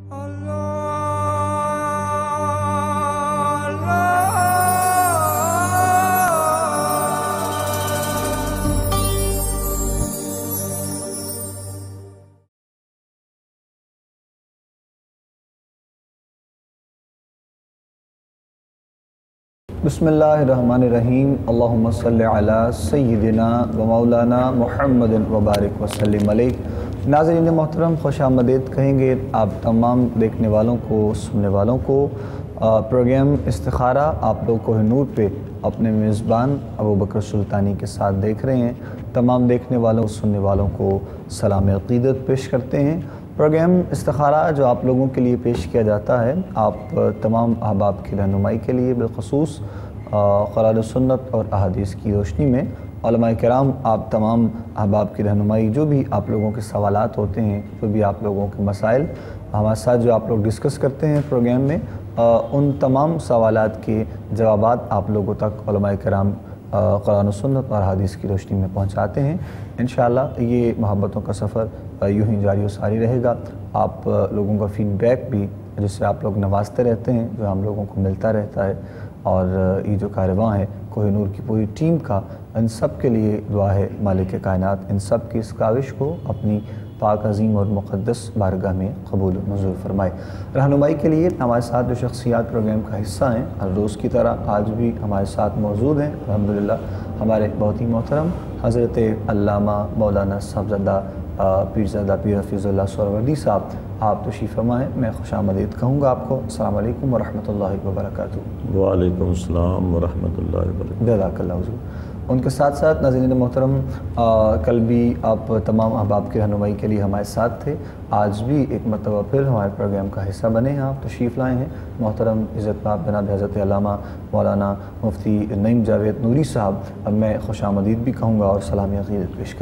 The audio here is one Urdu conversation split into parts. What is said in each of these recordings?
बिस्मिल्लाहिर्रहमानिर्रहीम अल्लाहुम्मा सल्लि अला सय्यिदिना व मौलाना मुहम्मदिन व बारिक वसल्लिम अलैहि। नाज़रीन मोहतरम, खुश आमदीद कहेंगे आप तमाम देखने वालों को, सुनने वालों को। प्रोग्राम इस्तिखारा आप लोग कोहिनूर पे अपने मेज़बान अबू बकर सुल्तानी के साथ देख रहे हैं। तमाम देखने वालों, सुनने वालों को सलाम अक़ीदत पेश करते हैं। प्रोग्राम इस्तिखारा जो आप लोगों के लिए पेश किया जाता है, आप तमाम अहबाब की रहनुमाई के लिए बिलख़ुसूस क़ुरान और सुन्नत और अहादीस की रोशनी में उलमाए किराम आप तमाम अहबाब की रहनुमाई, जो भी आप लोगों के सवालात होते हैं, जो भी आप लोगों के मसाइल हमारे साथ जो आप लोग डिस्कस करते हैं प्रोग्राम में, उन तमाम सवालात के जवाबात आप लोगों तक उलमाए किराम क़ुरान और सुन्नत और हदीस की रोशनी में पहुंचाते हैं। इंशाअल्लाह ये मोहब्बतों का सफ़र यूं ही जारी व सारी रहेगा। आप लोगों का फ़ीडबैक भी जिससे आप लोग नवाजते रहते हैं, जो हम लोगों को मिलता रहता है, और ये जो कारवां है कोहिनूर की पूरी टीम का, इन सब के लिए दुआ है मालिक कायनात इन सब की इस काविश को अपनी पाक अज़ीम और मुक़द्दस बारगाह में कबूल मंजूर फरमाए। रहनुमाई के लिए हमारे साथ जो शख्सियात प्रोग्राम का हिस्सा हैं, हर रोज़ की तरह आज भी हमारे साथ मौजूद हैं। अल्हम्दुलिल्लाह हमारे बहुत ही मोहतरम हज़रत अल्लामा मौलाना साहबज़ादा पीरज़ादा पीर हफ़ीज़ुल्लाह सुहरावर्दी साहब, आप तशरीफ़ फरमाएँ। मैं खुश आमदीद कहूँगा आपको। अस्सलामु अलैकुम व रहमतुल्लाहि व बरकातुहू। वालेकुम अस्सलाम व रहमतुल्लाहि व बरकातुहू। जज़ाकल्लाह हुज़ूर। उनके साथ साथ नाज़रीन मोहतरम, कल भी आप तमाम अहबाब की रहनुमाई के लिए हमारे साथ थे, आज भी एक मरतबा फिर हमारे प्रोग्राम का हिस्सा बने हैं, आप तशरीफ़ लाए हैं। मोहतरम इज़्ज़त पाक जनाब हज़रत अल्लामा मौलाना मुफ्ती नईम जावेद नूरी साहब, अब मैं खुश आमदीद भी कहूँगा और सलामी अक़ीदत पेश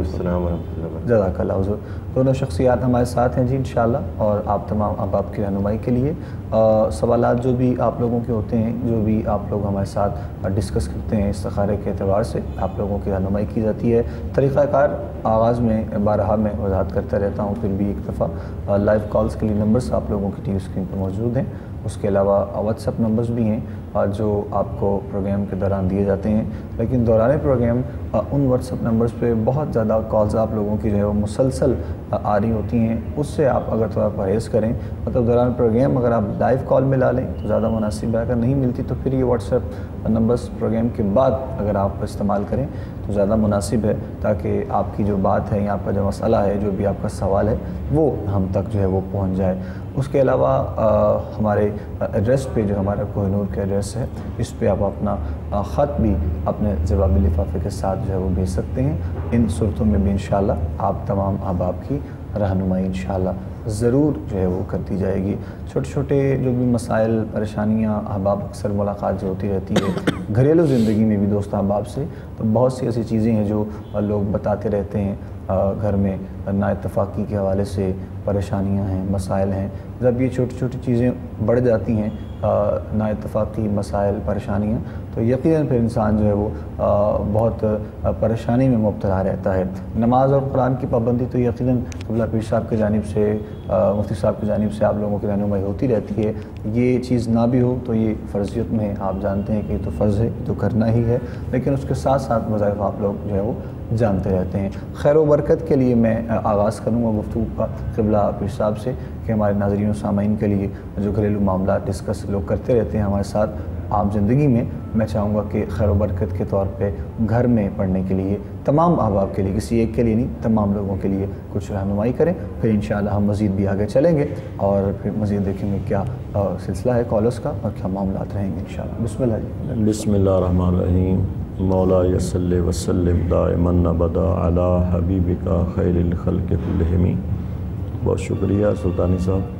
करूँगा। जज़ाकल्लाह हुज़ूर। दोनों शख्सियात हमारे साथ हैं जी इंशाअल्लाह, और आप तमाम अहबाब की रहनुमाई के लिए सवालात जो भी आप लोगों के होते हैं, जो भी आप लोग हमारे साथ डिस्कस करते हैं, इस्तिखारे के एतबार से आप लोगों की रहनुमाई की जाती है। तरीक़ाकार आगाज़ में बारहा में वज़ाहत करता रहता हूँ, फिर भी एक दफ़ा लाइव कॉल्स के लिए नंबर्स आप लोगों की टीवी स्क्रीन पर मौजूद हैं। उसके अलावा व्हाट्सएप नंबर्स भी हैं जो आपको प्रोग्राम के दौरान दिए जाते हैं, लेकिन दौरान प्रोग्राम उन व्हाट्सएप नंबर्स पे बहुत ज़्यादा कॉल्स आप लोगों की जो है वो मुसलसल आ रही होती हैं। उससे आप अगर थोड़ा परहेज़ करें, मतलब दौरान प्रोग्राम अगर आप लाइव कॉल मिला लें तो ज़्यादा मुनासिब है। अगर नहीं मिलती तो फिर ये व्हाट्सएप नंबर्स प्रोग्राम के बाद अगर आप इस्तेमाल करें तो ज़्यादा मुनासिब है, ताकि आपकी जो बात है या आपका जो मसला है, जो भी आपका सवाल है, वो हम तक जो है वो पहुँच जाए। उसके अलावा हमारे एड्रेस पे जो हमारा कोहिनूर का एड्रेस है, इस पे आप अपना ख़त भी अपने जवाबी लिफाफे के साथ जो है वो भेज सकते हैं। इन सूरतों में भी इंशाअल्लाह आप तमाम अहबाब की रहनुमाई इंशाअल्लाह ज़रूर जो है वो कर दी जाएगी। छोटे छोटे जो भी मसाइल, परेशानियाँ अहबाब अक्सर मुलाकात जो होती रहती है घरेलू ज़िंदगी में भी दोस्त अहबाब से, तो बहुत सी ऐसी चीज़ें हैं जो लोग बताते रहते हैं। घर में नाइत्तफ़ाक़ी के हवाले से परेशानियां हैं, मसाइल हैं। जब ये छोटी छोटी चीज़ें बढ़ जाती हैं, नाइत्तफ़ाक़ी मसाइल, परेशानियां, तो यकीनन फिर इंसान जो है वो बहुत परेशानी में मुब्तला रहता है। नमाज और कुरान की पाबंदी तो यकीनन क़िबला पीर साहब की जानिब से, मुफ्ती साहब की जानिब से आप लोगों की रहनुमाई होती रहती है। ये चीज़ ना भी हो तो ये फ़र्ज़ियत में है, आप जानते हैं कि ये तो फ़र्ज़ है, तो करना ही है, लेकिन उसके साथ साथ वज़ाइफ़ आप लोग जो है वो जानते रहते हैं। खैर व बरकत के लिए मैं आगाज़ करूँगा गुफ्तगू का क़िबला पीर साहब से, कि हमारे नाज़रीन व सामाईन के लिए जो घरेलू मामला डिस्कस लोग करते रहते हैं हमारे साथ आम ज़िंदगी में, मैं चाहूँगा कि खैर व बरकत के तौर पे घर में पढ़ने के लिए तमाम अहबाब के लिए, किसी एक के लिए नहीं, तमाम लोगों के लिए कुछ रहनुमाई करें। फिर इंशाअल्लाह हम मज़ीद भी आगे चलेंगे और फिर मज़ीद देखेंगे क्या सिलसिला है कॉलर्स का और क्या मामलात रहेंगे इंशाअल्लाह। बिस्मिल्लाह। बिस्मिल्लाहिर्रहमानिर्रहीम। मौला यस्सल्लि वसल्लिम दाइमन अबदा अला हबीबिका खैरिल खल्क़ि कुल्लिहिम। बहुत शुक्रिया सुल्तानी साहब।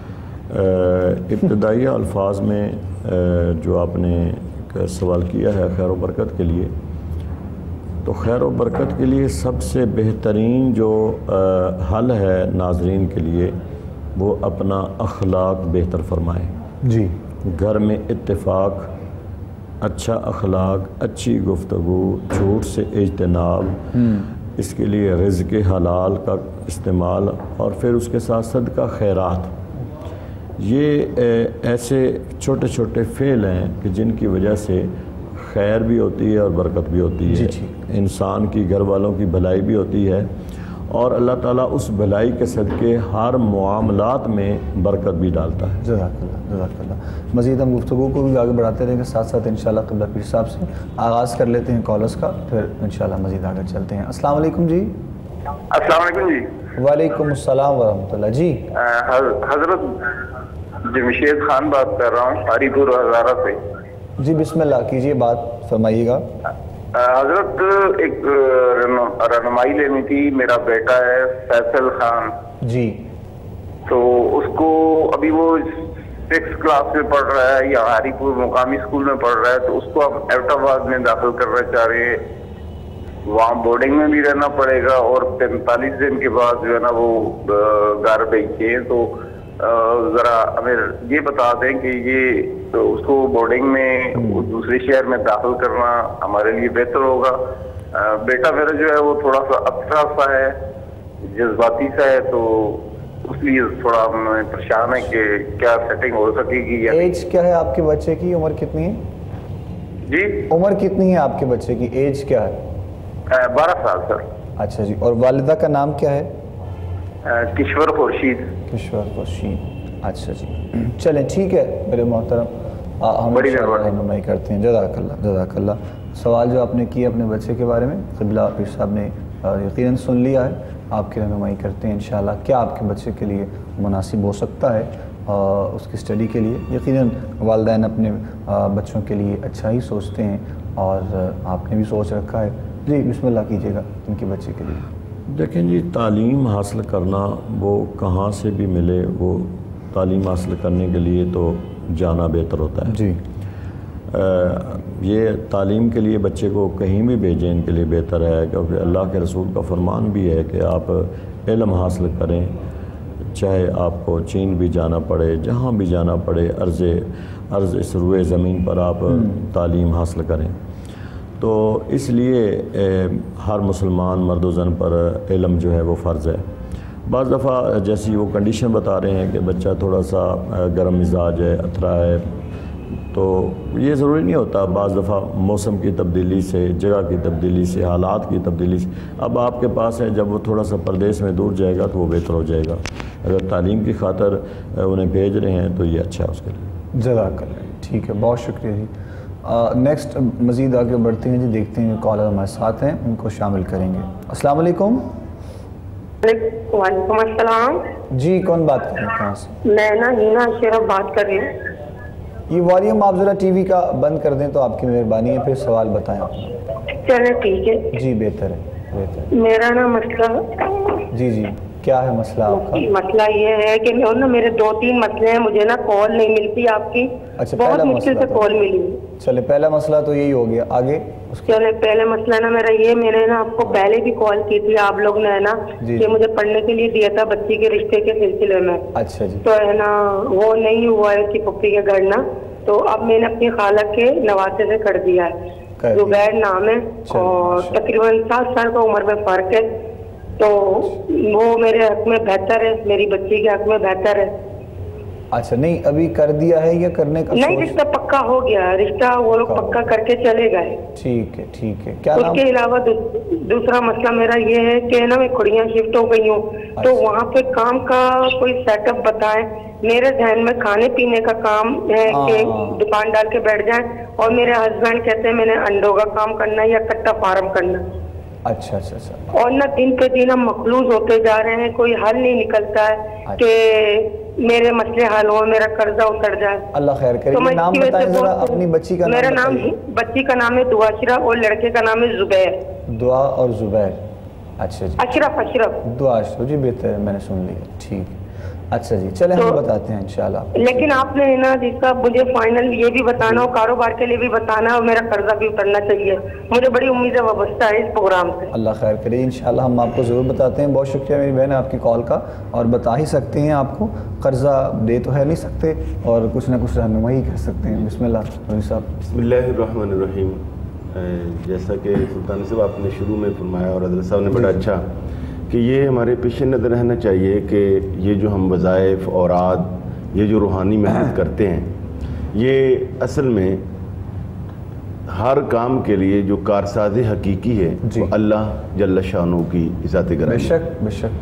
इब्तदाई अल्फाज में जो आपने सवाल किया है खैर व बरकत के लिए, तो खैर व बरकत के लिए सबसे बेहतरीन जो हल है नाज़रीन के लिए, वो अपना अखलाक बेहतर फरमाएँ जी। घर में इत्तेफाक, अच्छा अखलाक, अच्छी गुफ्तगू, झूठ से इज्तनाब, इसके लिए रिज़्क़ हलाल का इस्तेमाल, और फिर उसके साथ सदका खैरात, یہ ایسے چھوٹے چھوٹے فعل ہیں کہ جن کی وجہ سے خیر بھی ہوتی ہے اور برکت بھی ہوتی ہے، انسان کی گھر والوں کی بھلائی بھی ہوتی ہے، اور اللہ تعالیٰ اس بھلائی کے صدقے ہر معاملات میں برکت بھی ڈالتا ہے۔ جزاک اللہ، جزاک اللہ۔ مزید ہم گفتگو کو بھی آگے بڑھاتے رہیں گے، ساتھ ساتھ انشاءاللہ قبلہ پیر صاحب سے آغاز کر لیتے ہیں کالرز کا، پھر انشاءاللہ مزید آگے چلتے ہیں۔ السلام علیکم جی۔ السلام علیکم جی۔ وعلیکم السلام ورحمۃ اللہ جی۔ حضرت جمشید خان بات کر رہا ہوں ہری پور ہزارہ سے۔ جی بسم اللہ کیجیے، بات فرمائیے گا۔ حضرت ایک رہنمائی لینی تھی، میرا بیٹا ہے فیصل خان جی، تو اس کو ابھی وہ 6 کلاس میں پڑھ رہا ہے، یا ہری پور مقامی اسکول میں پڑھ رہا ہے، تو اس کو ہم ایبٹ آباد میں داخل کرنا چاہ رہے ہیں۔ وہاں بورڈنگ میں بھی رہنا پڑے گا، اور 45 دن کے بعد جو ہے نا وہ گھر بھیجتے ہیں۔ تو ذرا ہمیں یہ بتا دیں کہ یہ اس کو بورڈنگ میں دوسرے شہر میں داخل کرنا ہمارے لیے بہتر ہوگا۔ بیٹا میرا جو ہے وہ تھوڑا سا افسرا سا ہے، جذباتی سا ہے، تو اس لیے تھوڑا ہم پریشان ہے کہ کیا سیٹنگ ہو سکے گی یا ایج کیا ہے آپ کے بچے کی؟ عمر کتنی ہے جی؟ عمر کتنی ہے آپ کے بچے کی؟ ایج کیا ہے؟ 12 سال سر۔ اچھا جی، اور والدہ کا نام کیا ہے؟ کشور خورشید۔ کشور خورشید، اچھا جی۔ چلیں ٹھیک ہے میرے محترم، ہم رہنمائی کرتے ہیں۔ جزاک اللہ، جزاک اللہ۔ سوال جو آپ نے کیا اپنے بچے کے بارے میں، قبلہ پیر صاحب نے یقیناً سن لیا ہے، آپ کی رہنمائی کرتے ہیں انشاءاللہ کیا آپ کے بچے کے لیے مناسب ہو سکتا ہے اس کی اسٹڈی کے لیے۔ یقیناً والدین اپنے بچوں کے لیے اچھا ہی سوچتے ہیں، اور آپ نے بھی سوچ رکھا ہے۔ جی بسم اللہ کیجیے گا ان کے بچے کے لیے۔ دیکھیں جی، تعلیم حاصل کرنا وہ کہاں سے بھی ملے، وہ تعلیم حاصل کرنے کے لیے تو جانا بہتر ہوتا ہے جی۔ یہ تعلیم کے لیے بچے کو کہیں بھی بھیجیں ان کے لیے بہتر ہے، کیونکہ اللہ کے رسول کا فرمان بھی ہے کہ آپ علم حاصل کریں، چاہے آپ کو چین بھی جانا پڑے، جہاں بھی جانا پڑے، عرض اس روئے زمین پر آپ تعلیم حاصل کریں۔ تو اس لیے ہر مسلمان مرد و زن پر علم جو ہے وہ فرض ہے۔ بعض دفعہ جیسی وہ کنڈیشن بتا رہے ہیں کہ بچہ تھوڑا سا گرم مزاج ہے، اتھرا ہے، تو یہ ضروری نہیں ہوتا۔ بعض دفعہ موسم کی تبدیلی سے، جگہ کی تبدیلی سے، حالات کی تبدیلی سے اب آپ کے پاس ہے، جب وہ تھوڑا سا پردیس میں دور جائے گا تو وہ بہتر ہو جائے گا۔ اگر تعلیم کی خاطر انہیں بھیج رہے ہیں تو یہ اچھا ہے اس کے لیے۔ جزاک اللہ، ٹھیک ہے، بہت شکریہ جی۔ نیکسٹ مزید آگے بڑھتے ہیں جی، دیکھتے ہیں کالر ہمارے ساتھ ہیں، ان کو شامل کریں گے۔ السلام علیکم۔ وعلیکم السلام جی، کون بات کر رہے ہیں؟ کہاں سے؟ میں نا ہینا اشرف بات کر رہی ہوں۔ یہ والیوم آپ ذرا ٹی وی کا بند کر دیں تو آپ کی مہربانی ہے، پھر سوال بتائیں اپنا۔ چلے ٹھیک ہے جی بہتر ہے، بہتر ہے۔ میرا نا مسئلہ جی جی، کیا ہے مسئلہ آپ کا؟ مسئلہ یہ ہے کہ میرے 2-3 مسئلے ہیں، مجھے نا کال نہیں ملتی آپ کی، اچھا، بہت پہلا مشکل سے مسئلہ کال ملی۔ چلے پہلا مسئلہ تو یہی ہو گیا، آگے اس کے؟ چلے پہلے مسئلہ نا میرا یہ، میں نے نا آپ کو پہلے بھی کال کی تھی، آپ لوگ نے نا کہ مجھے پڑھنے کے لیے دیا تھا بچی کے رشتے کے سلسلے میں۔ اچھا جی۔ تو ہے نا وہ نہیں ہوا ہے کہ پپی کے گھر نا، تو اب میں نے اپنی خالہ کے نواسے سے کر دیا ہے، زبیر نام ہے، اور تقریباً 7 سال کا عمر میں فرق ہے، تو وہ میرے حق میں بہتر ہے، میری بچی کے حق میں بہتر ہے۔ اچھا، نہیں ابھی کر دیا ہے یا کرنے کا؟ نہیں، رشتہ پکا ہو گیا، رشتہ وہ لوگ پکا کر کے چلے گئے۔ ٹھیک ہے، ٹھیک ہے۔ کیا اس نام؟ کے علاوہ دوسرا مسئلہ میرا یہ ہے کہ نا میں کھڑیاں شفٹ ہو گئی ہوں، تو وہاں پہ کام کا کوئی سیٹ اپ بتائیں۔ میرے ذہن میں کھانے پینے کا کام ہے کہ دکان ڈال کے بیٹھ جائیں، اور میرے ہسبینڈ کہتے ہیں میں نے انڈوں کا کام کرنا ہے یا کٹا فارم کرنا۔ اچھا اچھا اچھا۔ اور نہ دن پہ دن ہم مخلوط ہوتے جا رہے ہیں، کوئی حل نہیں نکلتا ہے کہ میرے مسئلے حل ہو، میرا قرضہ اتر جائے۔ اللہ خیر کرے۔ نام بتائیں ذرا اپنی بچی کا۔ میرا نام، بچی کا نام ہے دعا اشرف، اور لڑکے کا نام ہے زبیر۔ دعا اور زبیر، اچھا جی۔ اشرف دعا اشرف، جی بہتر ہے، میں نے سن لیا، ٹھیک ہے۔ اچھا جی، چلیں ہم بتاتے ہیں انشاءاللہ۔ لیکن آپ نے نا جس کا مجھے فائنل یہ بھی بتانا ہو، کاروبار کے لیے بھی بتانا ہے، اور میرا قرضہ بھی اترنا چاہیے، مجھے بڑی امید وابستہ ہے اس پروگرام سے۔ اللہ خیر کرے، انشاءاللہ ہم آپ کو ضرور بتاتے ہیں۔ بہت شکریہ میری بہن آپ کی کال کا، اور بتا ہی سکتے ہیں آپ کو، قرضہ دے تو ہے نہیں سکتے اور کچھ نہ کچھ رہنمائی کر سکتے ہیں۔ بسم اللہ صاحب۔ بسم اللہ الرحمن الرحیم۔ جیسا کہ سلطان صاحب آپ نے شروع میں فرمایا، اور حضرت صاحب نے بڑا اچھا، کہ یہ ہمارے پیش نظر رہنا چاہیے کہ یہ جو ہم وظائف، اوراد یہ جو روحانی محنت کرتے ہیں، یہ اصل میں ہر کام کے لیے جو کارساز حقیقی ہے وہ اللہ جل شانہ کی ذات گرامی۔ بے شک بے شک۔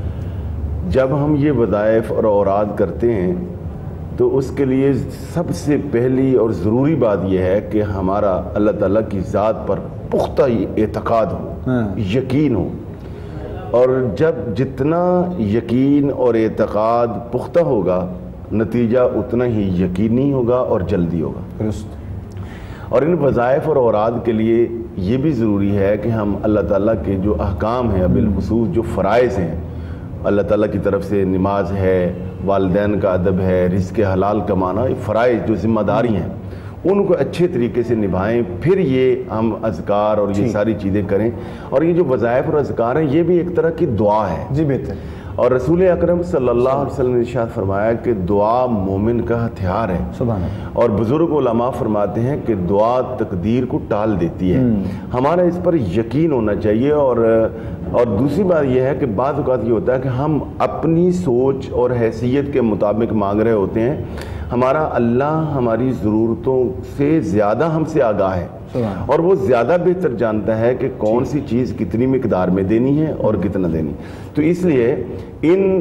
جب ہم یہ وظائف اور اوراد کرتے ہیں تو اس کے لیے سب سے پہلی اور ضروری بات یہ ہے کہ ہمارا اللہ تعالیٰ کی ذات پر پختہ اعتقاد ہو، یقین ہو، اور جب جتنا یقین اور اعتقاد پختہ ہوگا نتیجہ اتنا ہی یقینی ہوگا اور جلدی ہوگا۔ درست۔ اور ان وظائف اور اوراد کے لیے یہ بھی ضروری ہے کہ ہم اللہ تعالیٰ کے جو احکام ہیں، بالخصوص جو فرائض ہیں اللہ تعالیٰ کی طرف سے، نماز ہے، والدین کا ادب ہے، رزق حلال کمانا، یہ فرائض جو ذمہ داری ہیں ان کو اچھے طریقے سے نبھائیں، پھر یہ ہم اذکار اور یہ ساری چیزیں کریں۔ اور یہ جو وظائف اور اذکار ہیں یہ بھی ایک طرح کی دعا ہے۔ جی بہتر۔ اور رسول اکرم صلی اللہ علیہ وسلم نے ارشاد فرمایا کہ دعا مومن کا ہتھیار ہے۔ سبحان اللہ۔ اور بزرگ علماء فرماتے ہیں کہ دعا تقدیر کو ٹال دیتی ہے۔ ہمارا اس پر یقین ہونا چاہیے۔ اور دوسری بات یہ ہے کہ بعض اوقات یہ ہوتا ہے کہ ہم اپنی سوچ اور حیثیت کے مطابق مانگ رہے ہوتے ہیں، ہمارا اللہ ہماری ضرورتوں سے زیادہ ہم سے آگاہ ہے، اور وہ زیادہ بہتر جانتا ہے کہ کون سی چیز کتنی مقدار میں دینی ہے اور کتنا دینی۔ تو اس لیے ان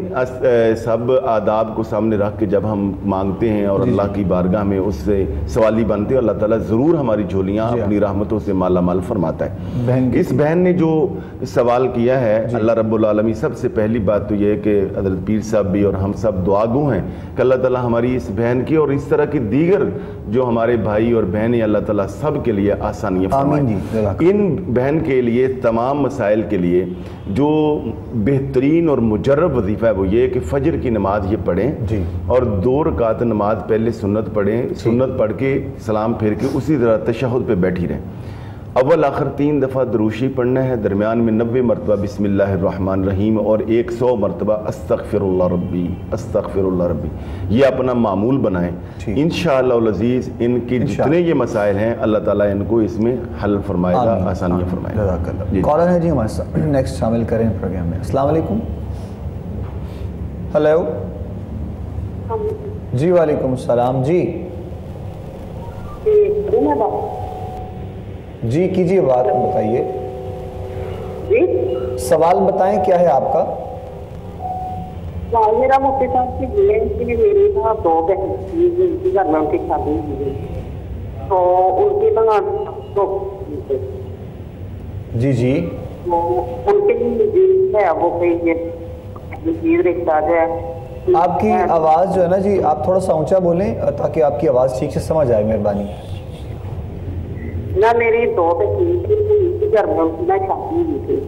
سب آداب کو سامنے رکھ کے جب ہم مانگتے ہیں اور اللہ کی بارگاہ میں اس سے سوالی بنتے ہیں، اللہ تعالیٰ ضرور ہماری جھولیاں اپنی رحمتوں سے مالا مال فرماتا ہے۔ اس بہن نے جو سوال کیا ہے، اللہ رب العالمین، سب سے پہلی بات تو یہ ہے کہ حضرت پیر صاحب بھی اور ہم سب دعا گو ہیں کہ اللہ تعالیٰ ہماری اس بہن کی اور اس طرح کی دیگر جو ہمارے بھائی اور بہنیں، اللہ تعالیٰ سب کے لیے آسانیاں فرمائے۔ ان بہن کے لیے تمام مسائل کے لیے جو بہترین اور مجرب وظیفہ ہے وہ یہ کہ فجر کی نماز یہ پڑھیں اور 2 رکعت نماز پہلے سنت پڑھیں، سنت پڑھ کے سلام پھیر کے اسی طرح تشہد پہ بیٹھی رہیں۔ اول آخر 3 دفعہ دروشی پڑھنا ہے، درمیان میں 90 مرتبہ بسم اللہ الرحمن الرحیم اور 100 مرتبہ استغفر اللہ ربی استغفر اللہ ربی، یہ اپنا معمول بنائیں۔ انشاءاللہ العزیز ان کی جتنے یہ مسائل ہیں اللہ تعالیٰ ان کو اس میں حل فرمائے گا، آسانیاں فرمائے گا۔ جزاک اللہ۔ کالر ہے جی ہمارے ساتھ، نیکسٹ شامل کریں پروگرام میں۔ السلام علیکم۔ ہیلو جی، وعلیکم السلام جی۔ جی کیجیے بات، بتائیے جی سوال بتائیں کیا ہے آپ کا؟ سوال میرا مفتی صاحب سے یہ ہے کہ میری 2 بہن تھی جن کی گھر میں ان کی شادی ہوئی، تو ان کی جی جی ان کے لیے ہے وہ کوئی رشتہ جو ہے۔ آپ کی آواز جو ہے نا جی، آپ تھوڑا سا اونچا بولیں تاکہ آپ کی آواز ٹھیک سے سمجھ آئے، مہربانی۔ نہ میری 2 بہن تھی ان کے گھر میں ان کی شادی ہوئی تھی،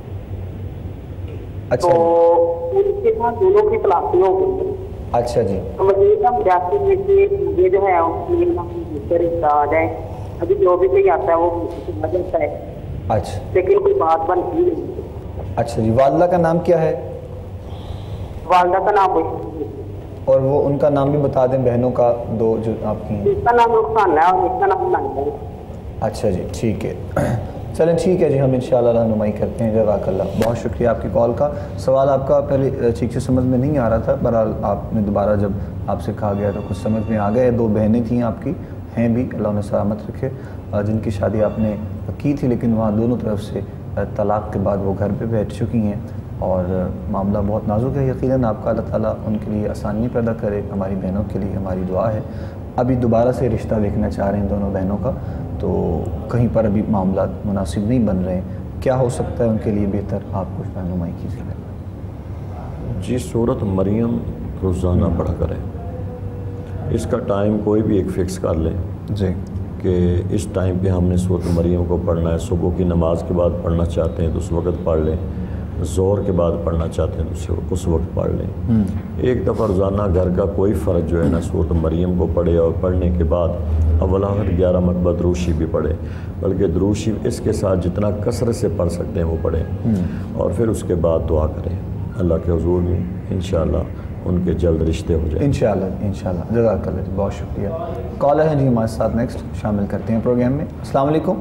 اچھا تو ان کے ساتھ دونوں کی طلاق ہو گئی۔ اچھا جی، تو مزید ہم جاتے ہیں کہ مجھے جو ہے اس کے رشتہ آ جائے، ابھی جو بھی کوئی آتا ہے وہ سمجھ جاتا ہے، اچھا لیکن کوئی بات بنتی نہیں۔ اچھا جی، والدہ کا نام کیا ہے؟ والدہ کا نام اور وہ ان کا نام بھی بتا دیں، بہنوں کا 2 جو آپ کی ہیں۔ اس کا نام رخسانہ ہے اور اس کا نام نائبہ ہے۔ اچھا جی ٹھیک ہے، چلیں ٹھیک ہے جی، ہم انشاءاللہ رہنمائی کرتے ہیں۔ جزاک اللہ، بہت شکریہ آپ کی کال کا۔ سوال آپ کا پہلے ٹھیک سے سمجھ میں نہیں آ رہا تھا، بہرحال آپ نے دوبارہ جب آپ سے کہا گیا تو کچھ سمجھ میں آ گئے۔ 2 بہنیں تھیں آپ کی، ہیں بھی، اللہ انہیں سلامت رکھے، جن کی شادی آپ نے کی تھی لیکن وہاں دونوں طرف سے طلاق کے بعد وہ گھر پہ بیٹھ چکی ہیں اور معاملہ بہت نازک ہے۔ یقیناً آپ کا اللہ تعالیٰ ان کے لیے آسانی پیدا کرے، ہماری بہنوں کے لیے ہماری دعا ہے۔ ابھی دوبارہ سے رشتہ دیکھنا چاہ رہے ہیں دونوں بہنوں کا، تو کہیں پر ابھی معاملات مناسب نہیں بن رہے ہیں، کیا ہو سکتا ہے ان کے لیے بہتر؟ آپ کچھ رہنمائی کیجیے۔ جی سورۃ مریم روزانہ پڑھا کریں، اس کا ٹائم کوئی بھی ایک فکس کر لیں جی کہ اس ٹائم پہ ہم نے سورۃ مریم کو پڑھنا ہے۔ صبح کی نماز کے بعد پڑھنا چاہتے ہیں تو اس وقت پڑھ لیں، ظہر کے بعد پڑھنا چاہتے ہیں تو اس وقت پڑھ لیں۔ ایک دفعہ روزانہ گھر کا کوئی فرد جو ہے نا سورۃ مریم کو پڑھے، اور پڑھنے کے بعد اول آخر 11 مرتبہ دروشی بھی پڑھے، بلکہ دروشی اس کے ساتھ جتنا کثرت سے پڑھ سکتے ہیں وہ پڑھیں، اور پھر اس کے بعد دعا کریں اللہ کے حضور میں، انشاءاللہ ان کے جلد رشتے ہو جائیں۔ انشاءاللہ جزاک اللہ، بہت شکریہ۔ کالر ہیں جی ہمارے ساتھ، نیکسٹ شامل کرتے ہیں پروگرام میں۔ السلام علیکم۔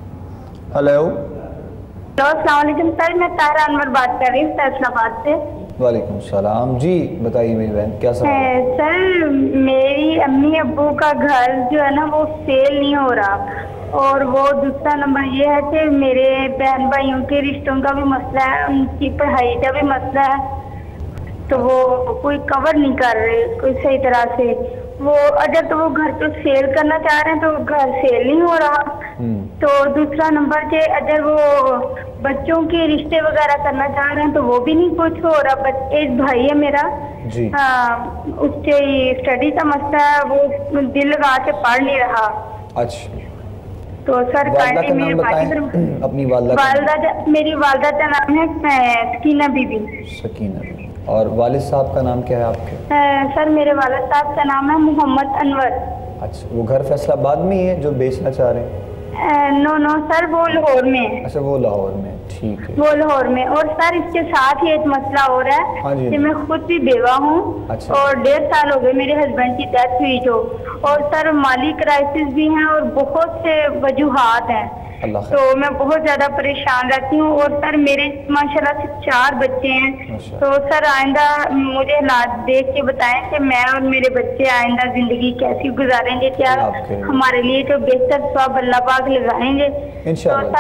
ہیلو السلام علیکم سر، میں طاہرہ انور بات کر رہی ہوں فیصل آباد سے۔ वालेकुम सलाम जी, बताइए मेरी बहन क्या सवाल है? सर मेरी अम्मी अब्बू का घर जो है ना वो सेल नहीं हो रहा, और वो दूसरा नंबर ये है कि मेरे बहन भाइयों के रिश्तों का भी मसला है, उनकी पढ़ाई का भी मसला है, तो वो कोई कवर नहीं कर रहे कोई सही तरह से। वो अगर तो वो घर तो सेल करना चाह रहे हैं तो घर सेल नहीं हो रहा। तो दूसरा नंबर के अगर वो बच्चों के रिश्ते वगैरह करना चाह रहे हैं तो वो भी नहीं कुछ हो रहा। एक भाई है मेरा जी, उसके स्टडी का मसला है, वो दिल लगा के पढ़ नहीं रहा। अच्छा, तो सर वालदा का नाम मेरे बताएं, अपनी वालदा मेरी वालदा का नाम है सकीना बीबी। सकीना बीबी। और वालिद साहब का नाम क्या है आपके? सर मेरे वालिद साहब का नाम है मोहम्मद अनवर। अच्छा, वो घर फैसलाबाद में ही है जो बेचना चाह रहे हैं? नो सर वो लाहौर में है। अच्छा, वो लाहौर में, ठीक है। वो लाहौर में। और सर इसके साथ ही एक मसला हो रहा है। हाँ जी। कि मैं खुद भी बेवा हूँ। अच्छा। और 1.5 साल हो गए मेरे हस्बैंड की डेथ हुई जो। और सर माली क्राइसिस भी हैं और बहुत से वजूहात हैं, तो मैं बहुत ज्यादा परेशान रहती हूँ। और सर मेरे माशाल्लाह से 4 बच्चे हैं। तो सर आइंदा मुझे हालात देख के बताएं कि मैं और मेरे बच्चे आइंदा जिंदगी कैसी गुजारेंगे, क्या हमारे लिए जो बेहतर स्वाब अल्लाह पाक लगाएंगे। तो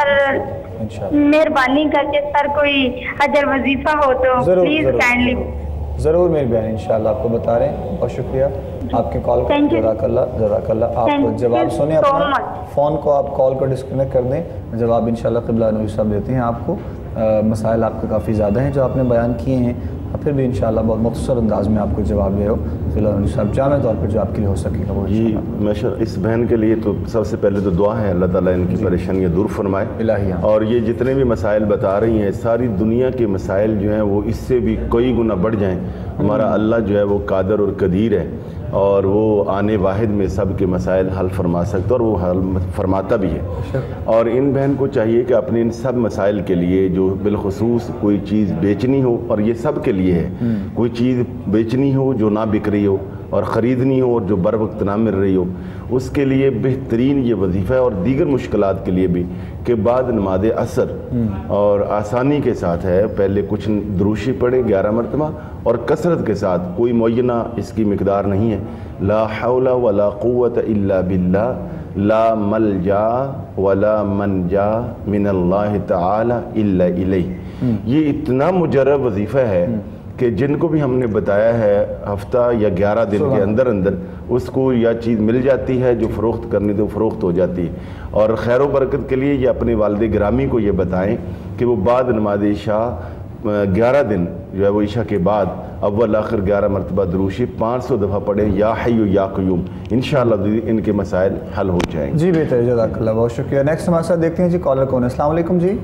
सर मेहरबानी करके सर कोई अजर वजीफा हो तो प्लीज काइंडली। ज़रूर मेरी बहन, इंशाल्लाह आपको बता रहे हैं। बहुत शुक्रिया आपके कॉल का, जज़ाकल्लाह। आप जवाब सुने अपना, फ़ोन को आप कॉल को डिस्कनेक्ट कर दें, जवाब इंशाल्लाह क़िबला नूरी साहब देते हैं आपको। मसाइल आपके काफ़ी ज़्यादा हैं जो आपने बयान किए हैं, फिर भी इंशाल्लाह बहुत मुख्तसर अंदाज में आपको जवाब दे रहा हूँ। क़िबला नूरी साहब जामे तौर पर जो आपके लिए हो सकेगा वो जी। माशा इस बहन के लिए तो सबसे पहले तो दुआ है अल्लाह ताला इनकी परेशानियाँ दूर फरमाए। और ये जितने भी मसाइल बता रही हैं, सारी दुनिया के मसाइल जो हैं वो इससे भी कई गुना बढ़ जाएँ। हमारा अल्लाह जो है वो कादर और कदीर है, और वो आने वाहिद में सब के मसाइल हल फरमा सकता है, और वो हल फरमाता भी है। और इन बहन को चाहिए कि अपने इन सब मसाइल के लिए जो बिलखसूस कोई चीज़ बेचनी हो, और ये सब के लिए है, कोई चीज़ बेचनी हो जो ना बिक रही हो, और ख़रीदनी हो और जो बर वक्त ना मिल रही हो, उसके लिए बेहतरीन ये वजीफ़ा है। और दीगर मुश्किलात के लिए भी कि बाद नमाज असर और आसानी के साथ है, पहले कुछ दुरूशी पढ़े 11 मरतबा, और कसरत के साथ, कोई मुय्यना इसकी मिकदार नहीं है। ला हौला वला कुव्वत इल्ला बिल्लाह, ला मलजा वला मनजा मिनल्लाहि तआला इल्ला इलैह। ये इतना मुजर्रब वजीफ़ा है कि जिनको भी हमने बताया है हफ्ता या 11 दिन के अंदर अंदर उसको या चीज़ मिल जाती है जो फ़रोख्त करनी तो फ़रोख्त हो जाती है। और खैर व बरकत के लिए ये अपने वालिद गिरामी को ये बताएं कि वो बाद नमाज इशा 11 दिन जो है वो इशा के बाद अव्वल आखिर 11 मरतबा दुरूशी 500 दफ़ा पढ़ें, या हय्यु या क़य्यूम। इंशाअल्लाह इनके मसाइल हल हो जाएंगे। जी बेहतर, जज़ाकल्लाह, बहुत शुक्रिया। नेक्स्ट हमारे साथ देखते हैं जी कॉलर कौन है। अस्सलाम वालेकुम जी।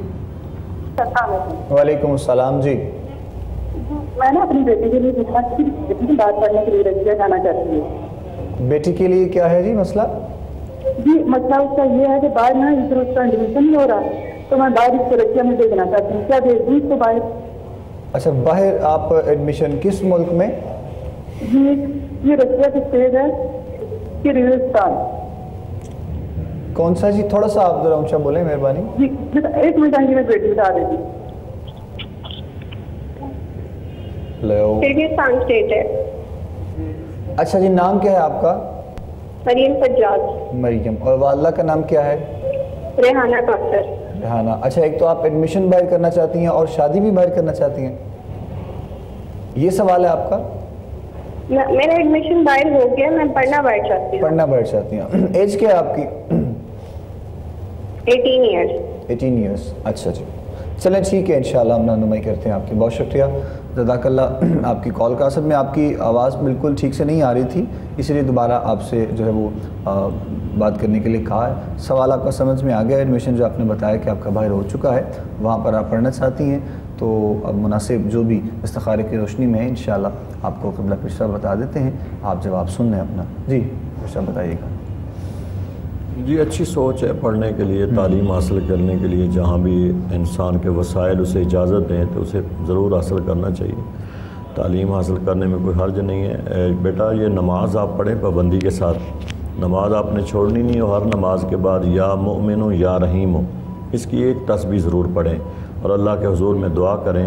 वालेकुम अस्सलाम जी। मैं ना अपनी बेटी के लिए बात करने के लिए रजिया जाना चाहती हूँ। बेटी के लिए क्या है जी मसला? जी मसला उसका ये है कि बाहर ना इधर उसका एडमिशन नहीं हो रहा, तो मैं बाहर इसको रजिया में भेजना चाहती हूँ। क्या भेज दूँ इसको बाहर? अच्छा, बाहर आप एडमिशन किस मुल्क में? जी ये रजिया की स्टेज है किर्गिस्तान। कौन सा जी? थोड़ा सा आप जरा ऊंचा बोले मेहरबानी। जी 1 मिनट आएंगे, मैं बेटी बता देती हूँ। किर्गिस्तान स्टेट है। अच्छा जी, नाम क्या है आपका? मरियम सज्जाद। मरियम। और वालदा का नाम क्या है? रेहाना कौसर। रेहाना। अच्छा, एक तो आप एडमिशन बाहर करना चाहती हैं और शादी भी बाहर करना चाहती हैं, ये सवाल है आपका? मेरा एडमिशन बाहर हो गया, मैं पढ़ना बाहर चाहती हूँ। पढ़ना बाहर चाहती हैं। एज क्या है आपकी? 18 ईयर्स। 18 ईयर्स। अच्छा जी, चलें ठीक है, इंशाल्लाह हम रहनुमाई करते हैं आपकी। बहुत शुक्रिया, जज़ाकल्लाह आपकी कॉल का। असल में आपकी आवाज़ बिल्कुल ठीक से नहीं आ रही थी, इसलिए दोबारा आपसे जो है वो बात करने के लिए कहा है। सवाल आपका समझ में आ गया। एडमिशन जो आपने बताया कि आपका बाहर हो चुका है, वहाँ पर आप पढ़ना चाहती हैं, तो अब मुनासिब जो भी इस्तिखारे की रोशनी में है इंशाल्लाह आपको क़िबला पिशा बता देते हैं। आप जवाब सुन लें अपना। जी पिशा बताइएगा। जी अच्छी सोच है पढ़ने के लिए, तालीम हासिल करने के लिए। जहाँ भी इंसान के वसाइल उसे इजाज़त दें तो उसे ज़रूर हासिल करना चाहिए। तालीम हासिल करने में कोई हर्ज नहीं है। बेटा ये नमाज आप पढ़ें पाबंदी के साथ, नमाज आपने छोड़नी नहीं हो। हर नमाज के बाद या मोमिन हो या रहीम हो, इसकी एक तस्बीह ज़रूर पढ़ें और अल्लाह के हुजूर में दुआ करें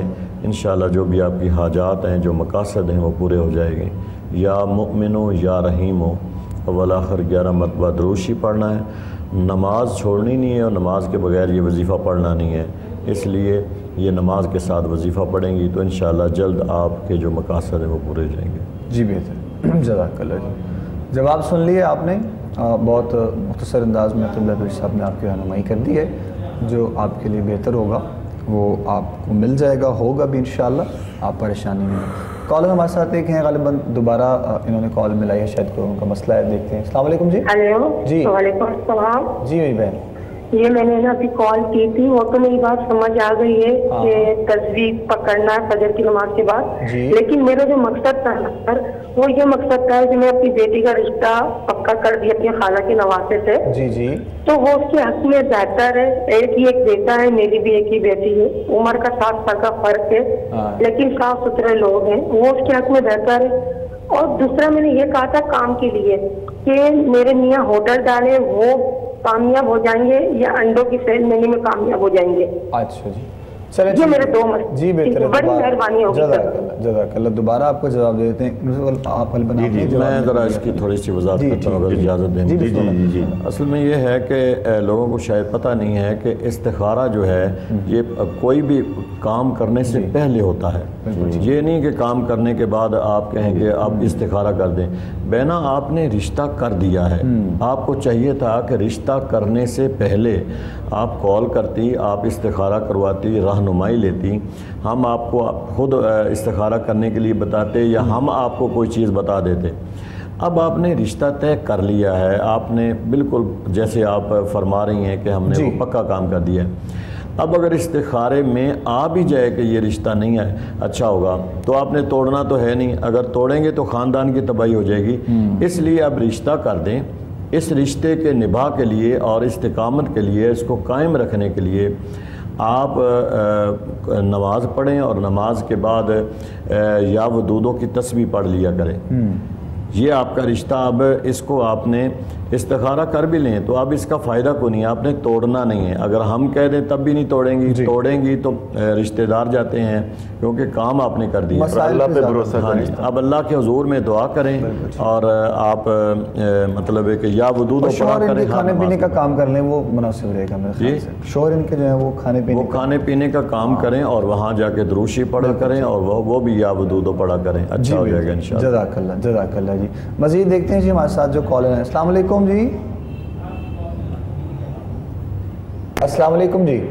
انشاءاللہ جو بھی آپ کی حاجات ہیں، جو مقاصد ہیں، وہ پورے ہو جائیں گے۔ یا مؤمنو یا رحیمو، اول آخر 11 مرتبہ دروشی پڑھنا ہے، نماز چھوڑنی نہیں ہے، اور نماز کے بغیر یہ وظیفہ پڑھنا نہیں ہے، اس لیے یہ نماز کے ساتھ وظیفہ پڑھیں گی تو انشاءاللہ جلد آپ کے جو مقاصد ہیں وہ پورے ہو جائیں گے۔ جی بہتر، جزاک اللہ جی۔ جواب سن لیے آپ نے، بہت مختصر انداز میں عبداللہ پیر صاحب نے آپ کی رہنمائی کر دی ہے، جو آپ کے لیے بہتر ہوگا وہ آپ کو مل جائے گا، ہوگا بھی انشاءاللہ، آپ پریشانی نہیں۔ کالر ہمارے ساتھ ایک ہیں، غالباً دوبارہ انہوں نے کال ملائی ہے، شاید کوئی ان کا مسئلہ ہے، دیکھتے ہیں۔ السلام علیکم جی۔ ہیلو جی وعلیکم السلام۔ جی میری بہن، یہ میں نے نا ابھی کال کی تھی، وہ تو میری بات سمجھ آ گئی ہے کہ تصویر پکڑنا ہے فجر کی نماز کے بعد، لیکن میرا جو مقصد تھا سر وہ یہ مقصد تھا کہ میں اپنی بیٹی کا رشتہ پکا کر دیا اپنی خالہ کے نواسے سے، جی جی، تو وہ اس کے حق میں بہتر ہے۔ ایک ہی ایک بیٹا ہے، میری بھی ایک ہی بیٹی ہے، عمر کا 7 سال کا فرق ہے، لیکن صاف ستھرے لوگ ہیں، وہ اس کے حق میں بہتر ہے۔ اور دوسرا میں نے یہ کہا تھا کام کے لیے کہ میرے میاں ہوٹل ڈالے، وہ کامیاب ہو جائیں گے یا انڈوں کی سیل مینی میں کامیاب ہو جائیں گے؟ اچھا جی، چلیں یہ میرے 2 مسئلے، جی بہتر ہے، بڑی مہربانی ہوگی جزاک اللہ، جزاک اللہ۔ دوبارہ آپ کو جواب دے دیتے ہیں، آپ حل بنا جی میں ذرا اس کی تھوڑی سی وضاحت کرتا ہوں اگر اجازت دیں۔ جی، اصل میں یہ ہے کہ لوگوں کو شاید پتہ نہیں ہے کہ استخارہ جو ہے یہ کوئی بھی کام کرنے سے پہلے ہوتا ہے، یہ نہیں کہ کام کرنے کے بعد آپ کہیں کہ آپ استخارہ کر دیں۔ بینا آپ نے رشتہ کر دیا ہے، آپ کو چاہیے تھا کہ رشتہ کرنے سے پہلے آپ کال کرتی، آپ استخارہ کرواتی، رہنمائی لیتی، ہم آپ کو خود استخارہ کرنے کے لیے بتاتے یا ہم آپ کو کوئی چیز بتا دیتے۔ اب آپ نے رشتہ طے کر لیا ہے، آپ نے بالکل جیسے آپ فرما رہی ہیں کہ ہم نے وہ پکا کام کر دیا ہے۔ اب اگر استخارے میں آ بھی جائے کہ یہ رشتہ نہیں ہے اچھا ہوگا تو آپ نے توڑنا تو ہے نہیں، اگر توڑیں گے تو خاندان کی تباہی ہو جائے گی، اس لیے اب رشتہ کر دیں۔ اس رشتے کے نبھا کے لیے اور استقامت کے لیے، اس کو قائم رکھنے کے لیے آپ نماز پڑھیں اور نماز کے بعد یا ودودوں کی تسبیح پڑھ لیا کریں۔ یہ آپ کا رشتہ، اب اس کو آپ نے استخارہ کر بھی لیں تو اب اس کا فائدہ کو نہیں، آپ نے توڑنا نہیں ہے۔ اگر ہم کہہ دیں تب بھی نہیں توڑیں گی، توڑیں گی تو رشتہ دار جاتے ہیں، کیونکہ کام آپ نے کر دیا۔ اللہ پہ بھروسہ کریں۔ اب اللہ کے حضور میں دعا کریں اور آپ مطلب ہے کہ یا ودود شوہر ان کے کھانے پینے کا کام کر لیں، وہ مناسب رہے گا میرے خیال سے۔ شوہر ان کے جو ہے وہ کھانے پینے کا کام کریں اور وہاں جا کے دروشی پڑھا کریں اور وہ بھی یا ودود پڑھا کریں، اچھا ہو جائے گا انشاءاللہ۔ جزاک اللہ، جزاک اللہ جی۔ مزید دیکھتے ہیں جی ہمارے ساتھ جو کالر ہیں۔ السلام علیکم جی۔ السلام علیکم جی۔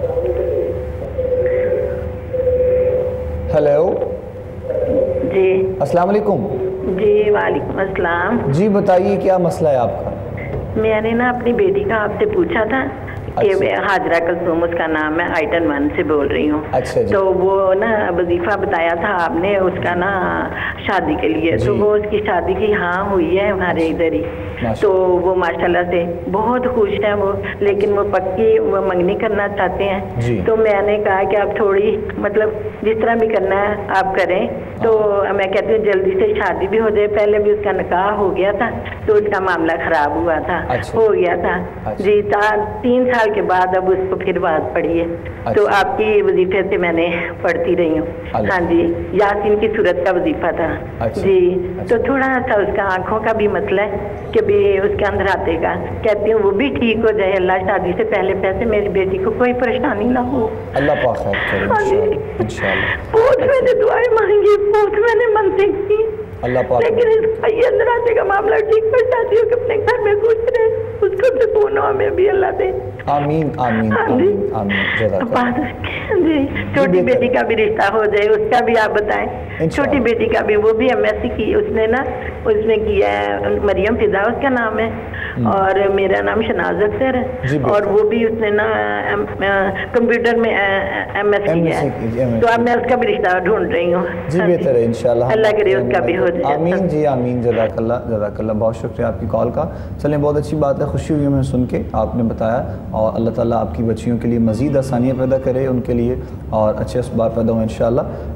ہیلو جی السلام علیکم۔ جی وعلیکم السلام۔ جی بتائیے کیا مسئلہ ہے آپ کا؟ میں نے نا اپنی بیٹی کا آپ سے پوچھا تھا کہ حاجرہ کلثوم اس کا نام ہے، آئٹن 1 سے بول رہی ہوں۔ اچھا جی۔ تو وہ نا وظیفہ بتایا تھا آپ نے اس کا نا شادی کے لیے، تو وہ اس کی شادی کی ہاں ہوئی ہے ہمارے ادھر ہی، تو وہ ماشاءاللہ سے بہت خوش ہیں وہ، لیکن وہ پکی وہ منگنی کرنا چاہتے ہیں۔ تو میں نے کہا کہ آپ تھوڑی مطلب جس طرح بھی کرنا ہے آپ کریں، تو میں کہتی ہوں جلدی سے شادی بھی ہو جائے، پہلے بھی اس کا نکاح ہو گیا تھا تو اس کا معاملہ خراب ہوا تھا، ہو گیا تھا جی، 3 سال کے بعد اب اس کو پھر بات پڑھی ہے، تو آپ کی وظیفے سے میں نے پڑھتی رہی ہوں۔ ہاں جی، یاسین کی صورت کا وظیفہ تھا جی، تو تھوڑا سا اس کا آنکھوں کا بھی مسئلہ ہے کہ بھی اس کے اندر آتے کا، کہتی ہوں وہ بھی ٹھیک ہو جائے، اللہ شادی سے پہلے پیسے میری بیٹی کو کوئی پریشانی نہ ہو، اللہ پاک خیر کرے انشاءاللہ۔ بہت میں نے دعائیں مانگی، بہت میں نے منتیں کی، اللہ پاک، لیکن اس کا یہ اندر آتے کا معاملہ ٹھیک کر چاہتی ہوں کہ اپنے گھر میں خوش رہے، اس کو سکون ہمیں بھی اللہ دے۔ آمین آمین آمین آمین۔ جی چھوٹی بیٹی کا بھی رشتہ ہو جائے، اس کا بھی آپ بتائیں۔ چھوٹی بیٹی کا بھی، وہ بھی MSc کی، اس نے نا اس میں کیا ہے، مریم فضا اس کا نام ہے، اور میرا نام شناز اختر ہے، اور وہ بھی اس نے نا کمپیوٹر میں MS کیا ہے، تو اب میں اس کا بھی رشتہ ڈھونڈ رہی ہوں۔ جی بہتر ہے انشاءاللہ، اللہ کرے اس کا بھی ہو جائے۔ آمین جی آمین، جزاک اللہ جزاک اللہ، بہت شکریہ آپ کی کال کا۔ چلیں بہت اچھی بات ہے، خوشی ہوئی ہمیں سن کے، آپ نے بتایا، اور اللہ تعالیٰ آپ کی بچیوں کے لیے مزید آسانیاں پیدا کرے ان کے لیے، اور اچھے اسباب پیدا ہوں انشاءاللہ۔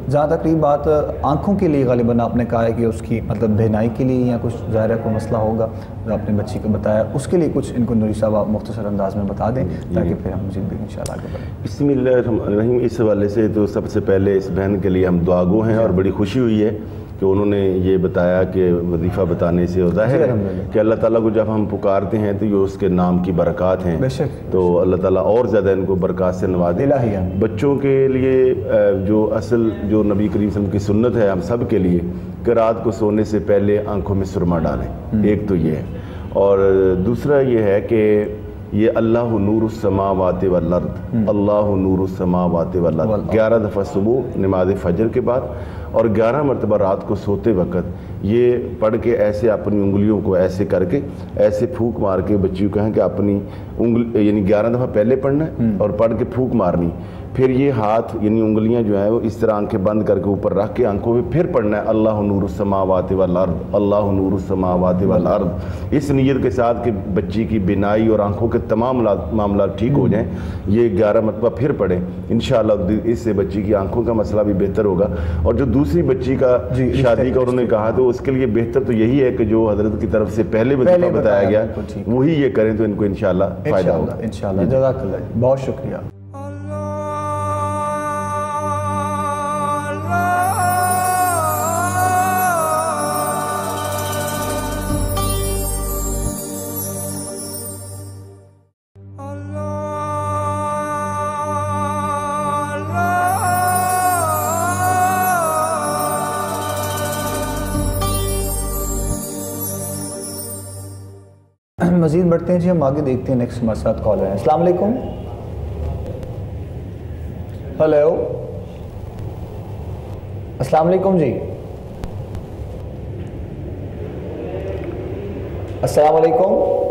جہاں تک رہی بات آنکھوں کے لیے غالباً آپ نے کہا ہے کہ اس کی مطلب بہنائی کے لیے یا کچھ ظاہر ہے کوئی مسئلہ ہوگا جو آپ نے بچی کو بتایا، اس کے لیے کچھ ان کو نوری صاحب آپ مختصر انداز میں بتا دیں تاکہ پھر ہم مزید بھی انشاءاللہ آگے بڑھیں۔ بسم اللہ الرحمن الرحیم۔ اس حوالے سے تو سب سے پہلے اس بہن کے لیے ہم دعا گو ہیں اور بڑی خوشی ہوئی ہے کہ انہوں نے یہ بتایا کہ وظیفہ بتانے سے ظاہر ہے کہ اللہ تعالیٰ کو جب ہم پکارتے ہیں تو یہ اس کے نام کی برکات ہیں، تو اللہ تعالیٰ اور زیادہ ان کو برکات سے نوازے۔ بچوں کے لیے جو اصل جو نبی کریم صلی اللہ علیہ وسلم کی سنت ہے ہم سب کے لیے کہ رات کو سونے سے پہلے آنکھوں میں سرما ڈالیں، ایک تو یہ ہے، اور دوسرا یہ ہے کہ یہ اللہ نور السماوات والارض، اللہ نور السماوات والارض 11 دفعہ صبح نماز فجر کے بعد اور 11 مرتبہ رات کو سوتے وقت یہ پڑھ کے ایسے اپنی انگلیوں کو ایسے کر کے ایسے پھونک مار کے بچیوں کہیں کہ اپنی یعنی 11 دفعہ پہلے پڑھنا ہے اور پڑھ کے پھونک مارنی، پھر یہ ہاتھ یعنی انگلیاں جو ہیں وہ اس طرح آنکھیں بند کر کے اوپر رکھ کے آنکھوں پہ پھر پڑھنا ہے اللہ نور السماوات والارض، اللہ نور السماوات والارض، اس نیت کے ساتھ کہ بچی کی بینائی اور آنکھوں کے تمام معاملات ٹھیک ہو جائیں۔ یہ 11 مرتبہ پھر پڑھیں، انشاءاللہ اس سے بچی کی آنکھوں کا مسئلہ بھی بہتر ہوگا۔ اور جو دوسری بچی کا شادی کا انہوں نے کہا تو اس کے لیے بہتر تو یہی ہے کہ جو حضرت کی طرف سے پہلے وظیفہ بتایا گیا وہی یہ کریں تو ان کو انشاءاللہ فائدہ ہوگا۔ انشاءاللہ جزاک اللہ، بہت شکریہ۔ مزید بڑھتے ہیں جی، ہم آگے دیکھتے ہیں نیکسٹ ہمارے ساتھ کالر ہیں۔ السلام علیکم۔ ہیلو، السلام علیکم جی، السلام علیکم۔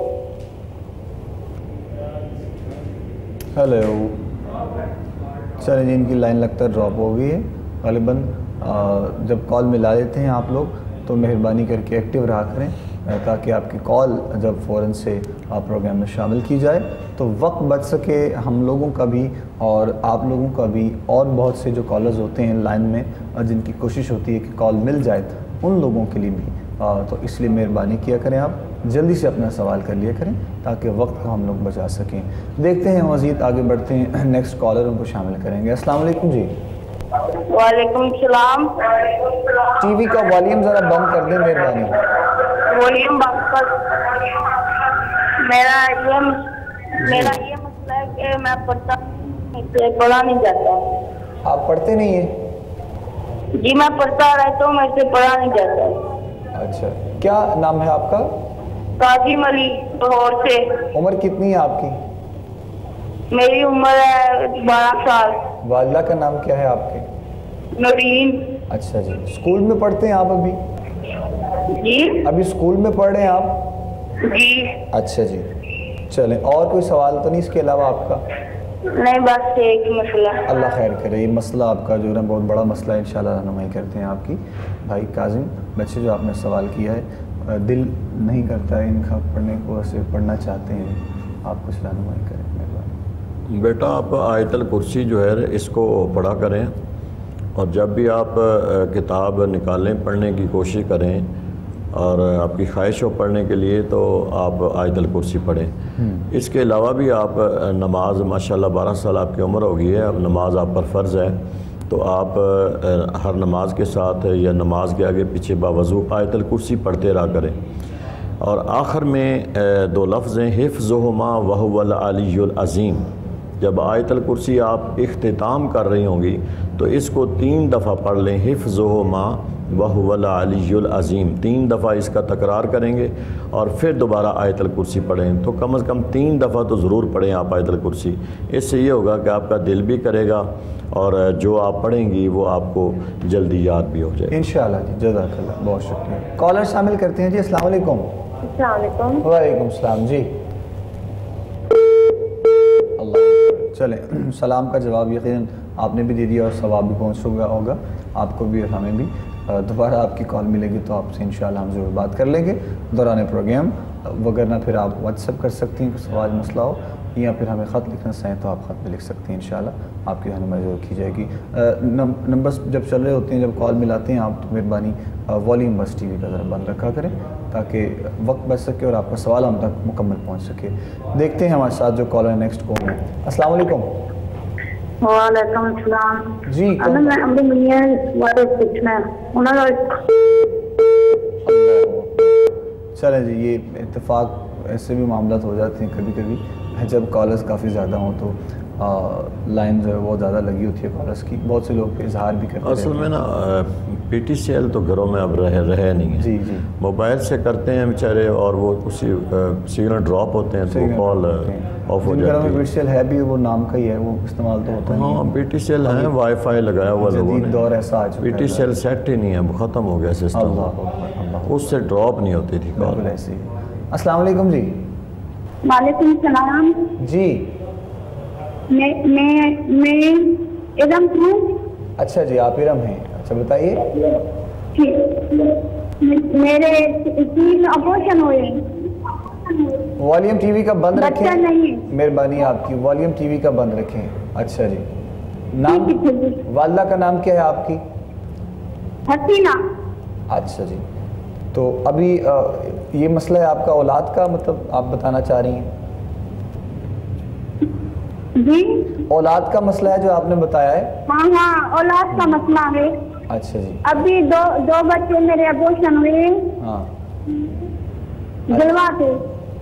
ہیلو، چلیں جی، ان کی لائن لگتا ہے ڈراپ ہو گئی ہے غالباً۔ جب کال ملا لیتے ہیں آپ لوگ تو مہربانی کر کے ایکٹیو رہا کریں تاکہ آپ کی کال جب فوراً سے آپ پروگرام میں شامل کی جائے تو وقت بچ سکے ہم لوگوں کا بھی اور آپ لوگوں کا بھی، اور بہت سے جو کالرز ہوتے ہیں لائن میں اور جن کی کوشش ہوتی ہے کہ کال مل جائے ان لوگوں کے لیے بھی، تو اس لیے مہربانی کیا کریں، آپ جلدی سے اپنا سوال کر لیا کریں تاکہ وقت کو ہم لوگ بچا سکیں۔ دیکھتے ہیں مزید آگے بڑھتے ہیں، نیکسٹ کالر ان کو شامل کریں گے۔ السلام علیکم جی۔ وعلیکم السلام۔ ٹی وی کا والیوم ذرا بند کر دیں مہربانی۔ والیوم بند کر۔ میرا یہ مسئلہ ہے کہ میں پڑھا نہیں جاتا۔ آپ پڑھتے نہیں ہیں؟ جی میں پڑھتا رہتا ہوں، میں سے پڑھا نہیں جاتا۔ اچھا، کیا نام ہے آپ کا؟ قاسم علی، لاہور سے۔ عمر کتنی ہے آپ کی؟ میری عمر ہے 12 سال۔ والدہ کا نام کیا ہے آپ کے؟ نورین۔ اچھا جی، اسکول میں پڑھتے ہیں آپ ابھی؟ جی ابھی اسکول میں پڑھ رہے ہیں آپ؟ جی۔ اچھا جی، چلیں، اور کوئی سوال تو نہیں اس کے علاوہ آپ کا؟ نہیں، بس ایک مسئلہ۔ اللہ خیر کرے، یہ مسئلہ آپ کا جو ہے نا بہت بڑا مسئلہ ہے، انشاءاللہ رہنمائی کرتے ہیں آپ کی۔ بھائی کاظم، بچے جو آپ نے سوال کیا ہے دل نہیں کرتا ہے ان کا پڑھنے کو، ایسے پڑھنا چاہتے ہیں، آپ کچھ رہنمائی کریں مہربانی۔ بیٹا آپ آیت الکرسی جو ہے اس کو پڑھا کریں، اور جب بھی آپ کتاب نکالیں پڑھنے کی کوشش کریں اور آپ کی خواہش ہو پڑھنے کے لیے تو آپ آیت الکرسی پڑھیں۔ اس کے علاوہ بھی آپ نماز، ماشاءاللہ 12 سال آپ کی عمر ہو گئی ہے، اب نماز آپ پر فرض ہے، تو آپ ہر نماز کے ساتھ یا نماز کے آگے پیچھے باوضو آیت الکرسی پڑھتے رہا کریں۔ اور آخر میں 2 لفظ ہیں، حفظہما وہو العلی العظیم۔ جب آیت الکرسی آپ اختتام کر رہی ہوں گی تو اس کو 3 دفعہ پڑھ لیں، حفظہما وہو العلی العظیم، 3 دفعہ اس کا تکرار کریں گے اور پھر دوبارہ آیت الکرسی پڑھیں، تو کم از کم 3 دفعہ تو ضرور پڑھیں آپ آیت الکرسی۔ اس سے یہ ہوگا کہ آپ کا دل بھی کرے گا اور جو آپ پڑھیں گی وہ آپ کو جلدی یاد بھی ہو جائے انشاءاللہ جی، جزاک اللہ، بہت شکریہ۔ کالر شامل کرتے ہیں جی۔ السلام علیکم۔ السلام علیکم۔ وعلیکم السلام جی۔ چلیں، سلام کا جواب یقیناً آپ نے بھی دے دیا اور ثواب بھی پہنچ ہوگا آپ کو بھی اور ہمیں بھی۔ دوبارہ آپ کی کال ملے گی تو آپ سے انشاءاللہ ہم ضرور بات کر لیں گے دوران پروگرام، وگرنہ پھر آپ واٹس ایپ کر سکتی ہیں، کوئی سوال مسئلہ ہو یا پھر ہمیں خط لکھنا چاہیں تو آپ خط بھی لکھ سکتے ہیں، انشاءاللہ آپ کی رہنمائی ضرور کی جائے گی۔ نمبرز جب چل رہے ہوتے ہیں، جب کال ملاتے ہیں آپ، تو مہربانی والیوم بس ٹی وی کا ذرا بند رکھا کریں تاکہ وقت بچ سکے اور آپ کا سوال ہم تک مکمل پہنچ سکے۔ دیکھتے ہیں ہمارے ساتھ جو کالر نیکسٹ کون ہے۔ السلام علیکم۔ وعلیکم السلام جی میں ابھی میاں والے پوچھنا ہے چلیں جی، یہ اتفاق ایسے بھی معاملات ہو جاتے ہیں کبھی کبھی جب کالرز کافی زیادہ ہوں تو لائن جو ہے وہ زیادہ لگی ہوتی ہے کالرز کی، بہت سے لوگ اظہار بھی کرتے ہیں۔ اصل میں نا پی ٹی سی ایل تو گھروں میں اب رہے نہیں ہیں، جی جی موبائل سے کرتے ہیں بیچارے اور وہ اسی سگنل ڈراپ ہوتے ہیں تو کال آف ہو جاتی ہے۔ پی ٹی سی ایل ہے بھی وہ نام کا ہی ہے، وہ استعمال تو ہوتا ہے۔ ہاں پی ٹی سی ایل ہے، وائی فائی لگایا ہوا لوگوں جدید دور نے، ایسا آ چکا ہے، P T C L set ہی نہیں ہے، ختم ہو گیا سسٹم، اللہ اس سے ڈراپ نہیں ہوتی تھی کال۔ بالکل ایسے ہی۔ السلام علیکم جی۔ وعلیکم السلام جی میں ارم ہوں۔ اچھا جی، آپ ارم ہیں، اچھا بتائیے۔ میرے 3 آپریشن ہوئے۔ والیوم ٹی وی کا بند رکھیں، بچہ نہیں، مہربانی آپ کی، والیوم ٹی وی کا بند رکھیں۔ اچھا جی، نام والدہ کا نام کیا ہے آپ کی؟ حسینہ۔ اچھا جی، تو ابھی یہ مسئلہ ہے آپ کا اولاد کا، مطلب آپ بتانا چاہ رہی ہیں؟ جی اولاد کا مسئلہ ہے جو آپ نے بتایا ہے؟ ہاں اولاد کا مسئلہ ہے۔ اچھا جی، ابھی دو بچے میرے ابورشن ہوئے، ہاں جلوا تھے۔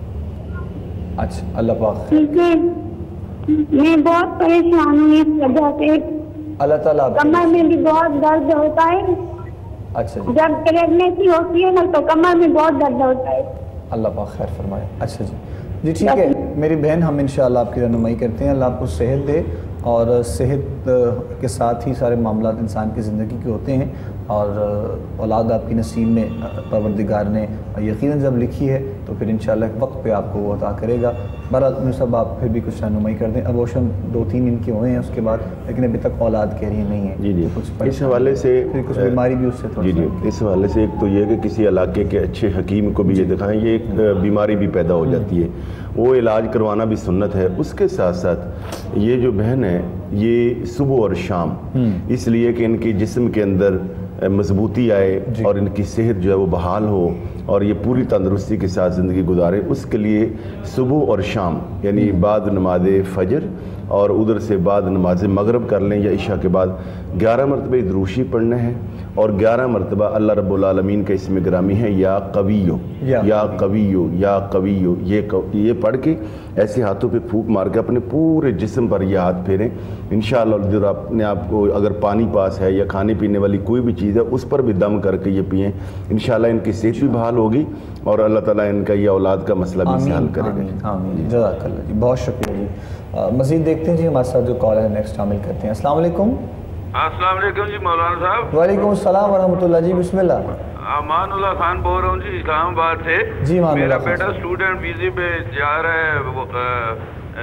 اچھا، اللہ پاک ٹھیک ہے، میں بہت پریشان ہوں اس وجہ سے، اللہ تعالیٰ کمر میں بھی بہت درد ہوتا ہے۔ اچھا جی، جب پریگنیسی ہوتی ہے نا تو کمر میں بہت درد ہوتا ہے۔ اللہ پاک خیر فرمائے۔ اچھا جی جی ٹھیک ہے میری بہن، ہم انشاءاللہ آپ کی رہنمائی کرتے ہیں، اللہ آپ کو صحت دے، اور صحت کے ساتھ ہی سارے معاملات انسان کی زندگی کے ہوتے ہیں، اور اولاد آپ کی نصیب میں پروردگار نے یقیناً جب لکھی ہے تو پھر انشاءاللہ ایک وقت پہ آپ کو وہ عطا کرے گا۔ بہرحال میں سب آپ پھر بھی کچھ رہنمائی کر دیں۔ ابورشن 2-3 ان کے ہوئے ہیں اس کے بعد، لیکن ابھی تک اولاد کہہ رہی نہیں ہے۔ جی جی، کچھ اس حوالے سے پھر کچھ بیماری بھی اس سے جی جی، اس حوالے سے ایک تو یہ کہ کسی علاقے کے اچھے حکیم کو بھی یہ دکھائیں، یہ ایک بیماری بھی پیدا ہو جاتی ہے، وہ علاج کروانا بھی سنت ہے۔ اس کے ساتھ ساتھ یہ جو بہن ہے یہ صبح اور شام، اس لیے کہ ان کی جسم کے اندر مضبوطی آئے اور ان کی صحت جو ہے وہ بحال ہو اور یہ پوری تندرستی کے ساتھ زندگی گزارے، اس کے لیے صبح اور شام یعنی بعد نماز فجر اور ادھر سے بعد نماز مغرب کر لیں یا عشاء کے بعد 11 مرتبہ دروشی پڑھنا ہے، اور 11 مرتبہ اللہ رب العالمین کا اسم گرامی ہے یا قویو یا قویو یا قویو، یہ پڑھ کے ایسے ہاتھوں پہ پھونک مار کے اپنے پورے جسم پر یہ ہاتھ پھیریں انشاءاللہ، جو اپنے آپ کو اگر پانی پاس ہے یا کھانے پینے والی کوئی بھی چیز ہے اس پر بھی دم کر کے یہ پئیں، انشاءاللہ ان کی صحت بھی بحال ہوگی اور اللہ تعالیٰ ان کا یہ اولاد کا مسئلہ بھی حل کرے گا۔ آمین، جزاک اللہ جی، بہت شکریہ جی۔ مزید دیکھتے ہیں جی ہمارے ساتھ جو کال ہے نیکسٹ شامل کرتے ہیں۔ السلام علیکم۔ السلام علیکم جی مولانا صاحب۔ وعلیکم السلام ورحمۃ اللہ جی، بسم اللہ۔ امان اللہ خان بول رہا ہوں جی اسلام آباد سے۔ جی میرا بیٹا اسٹوڈنٹ ویزے پہ جا رہا ہے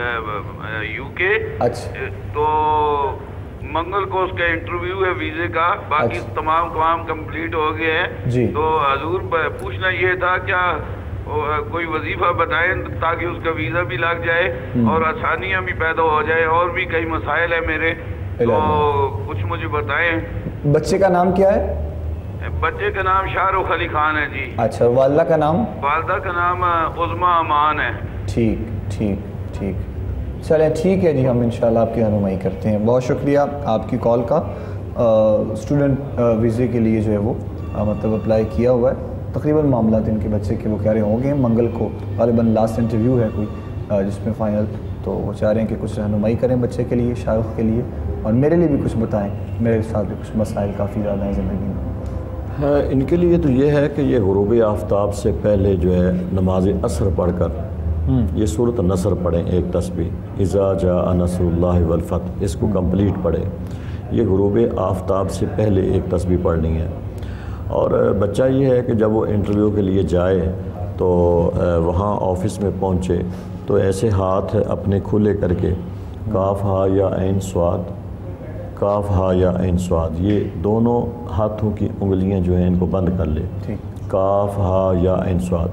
یو کے، تو منگل کو اس کا انٹرویو ہے ویزے کا، باقی تمام کام کمپلیٹ ہو گئے ہیں، تو حضور پوچھنا یہ تھا کیا کوئی وظیفہ بتائیں تاکہ اس کا ویزا بھی لگ جائے اور آسانیاں بھی پیدا ہو جائے، اور بھی کئی مسائل ہیں میرے، تو کچھ مجھے بتائیں۔ بچے کا نام کیا ہے؟ بچے کا نام شاہ رخ علی خان ہے جی۔ اچھا، والدہ کا نام؟ والدہ کا نام عظما امان ہے۔ ٹھیک ٹھیک ٹھیک، چلیں ٹھیک ہے جی، ہم انشاءاللہ آپ کی رہنمائی کرتے ہیں۔ بہت شکریہ آپ کی کال کا۔ اسٹوڈنٹ ویزے کے لیے جو ہے وہ مطلب اپلائی کیا ہوا ہے، تقریباً معاملات ان کے بچے کے وہ کہہ رہے ہوں گے منگل کو غالباً لاسٹ انٹرویو ہے کوئی جس میں فائنل، تو وہ چاہ رہے ہیں کہ کچھ رہنمائی کریں بچے کے لیے، شاہ رخ کے لیے، اور میرے لیے بھی کچھ بتائیں، میرے ساتھ بھی کچھ مسائل کافی زیادہ ہیں زندگی میں۔ ان کے لیے تو یہ ہے کہ یہ غروب آفتاب سے پہلے جو ہے نماز عصر پڑھ کر یہ سورۃ النصر پڑھیں، ایک تسبیح اذا جاء نصر اللہ والفتح، اس کو کمپلیٹ پڑھیں۔ یہ غروب آفتاب سے پہلے ایک تسبیح پڑھنی ہے۔ اور بچہ یہ ہے کہ جب وہ انٹرویو کے لیے جائے تو وہاں آفس میں پہنچے تو ایسے ہاتھ اپنے کھلے کر کے کاف ہا یا عین صاد، کاف ہا یا عین صاد، یہ دونوں ہاتھوں کی انگلیاں جو ہیں ان کو بند کر لے، کاف ہا یا عین صاد،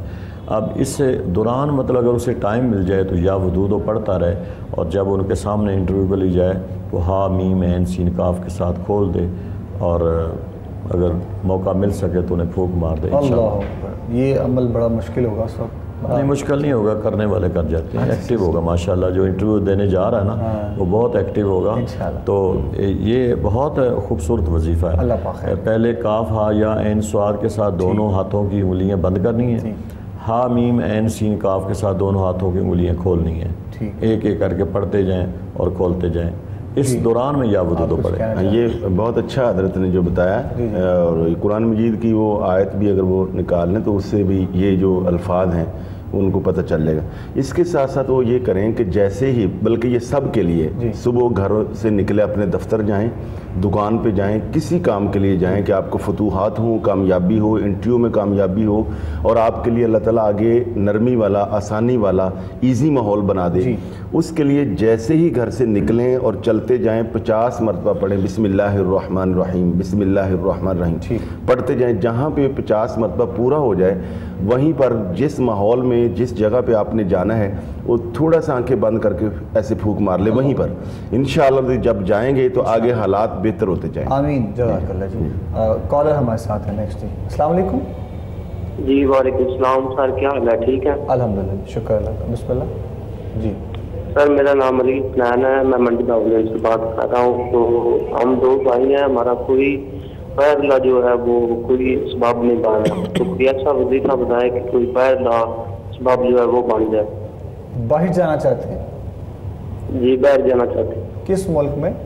اب اس دوران مطلب اگر اسے ٹائم مل جائے تو یا وضو تو پڑھتا رہے، اور جب ان کے سامنے انٹرویو کو لی جائے تو ہا میم عین سین کاف کے ساتھ کھول دے، اور اگر موقع مل سکے تو انہیں پھونک مار دے انشاءاللہ۔ اللہ اکبر، یہ عمل بڑا مشکل ہوگا اس وقت؟ نہیں مشکل نہیں ہوگا، کرنے والے کر جاتے ہیں، ایکٹیو ہوگا ماشاءاللہ، جو انٹرویو دینے جا رہا ہے نا وہ بہت ایکٹیو ہوگا، تو یہ بہت خوبصورت وظیفہ ہے۔ اللہ پاک خیر۔ پہلے کاف ہا یا عین صاد کے ساتھ دونوں ہاتھوں کی انگلیاں بند کرنی ہیں، ہا میم عین سین کاف کے ساتھ دونوں ہاتھوں کی انگلیاں کھولنی ہیں، ایک ایک کر کے پڑھتے جائیں اور کھولتے جائیں، اس دوران میں یا وضو تو پڑھیں۔ یہ بہت اچھا حضرت نے جو بتایا، اور قرآن مجید کی وہ آیت بھی اگر وہ نکال لیں تو اس سے بھی یہ جو الفاظ ہیں ان کو پتہ چل جائے گا۔ اس کے ساتھ ساتھ وہ یہ کریں کہ جیسے ہی، بلکہ یہ سب کے لیے، صبح گھر سے نکلے اپنے دفتر جائیں، دکان پہ جائیں، کسی کام کے لیے جائیں کہ آپ کو فتوحات ہوں، کامیابی ہو، انٹرویو میں کامیابی ہو، اور آپ کے لیے اللہ تعالیٰ آگے نرمی والا، آسانی والا، ایزی ماحول بنا دے، اس کے لیے جیسے ہی گھر سے نکلیں اور چلتے جائیں 50 مرتبہ پڑھیں بسم اللہ الرحمن الرحیم، بسم اللہ الرحمن الرحیم پڑھتے جائیں۔ جہاں پہ 50 مرتبہ پورا ہو جائے وہیں پر جس ماحول میں جس جگہ پہ آپ نے جانا ہے وہ تھوڑا سا آنکھیں بند کر کے ایسے پھونک مار لے وہیں پر، انشاءاللہ جب جائیں گے تو آگے حالات بہتر ہوتے جائیں۔ آمین، جزاک اللہ جی۔ کالر ہمارے ساتھ ہیں نیکسٹ جی۔ السلام علیکم۔ جی وعلیکم السلام سر، کیا حال ہے؟ ٹھیک ہے الحمدللہ، شکر اللہ کا، بسم اللہ جی۔ سر میرا نام علی حسنین ہے، میں منڈی باؤلین سے بات کر رہا ہوں۔ تو ہم دو بھائی ہیں، ہمارا کوئی فیصلہ جو ہے وہ کوئی اسباب نہیں بن رہا، تو کوئی ایسا وظیفہ بتائے کہ کوئی فیصلہ اسباب جو ہے وہ بن جائے۔ باہر جانا چاہتے ہیں؟ جی باہر جانا چاہتے ہیں۔ کس ملک میں؟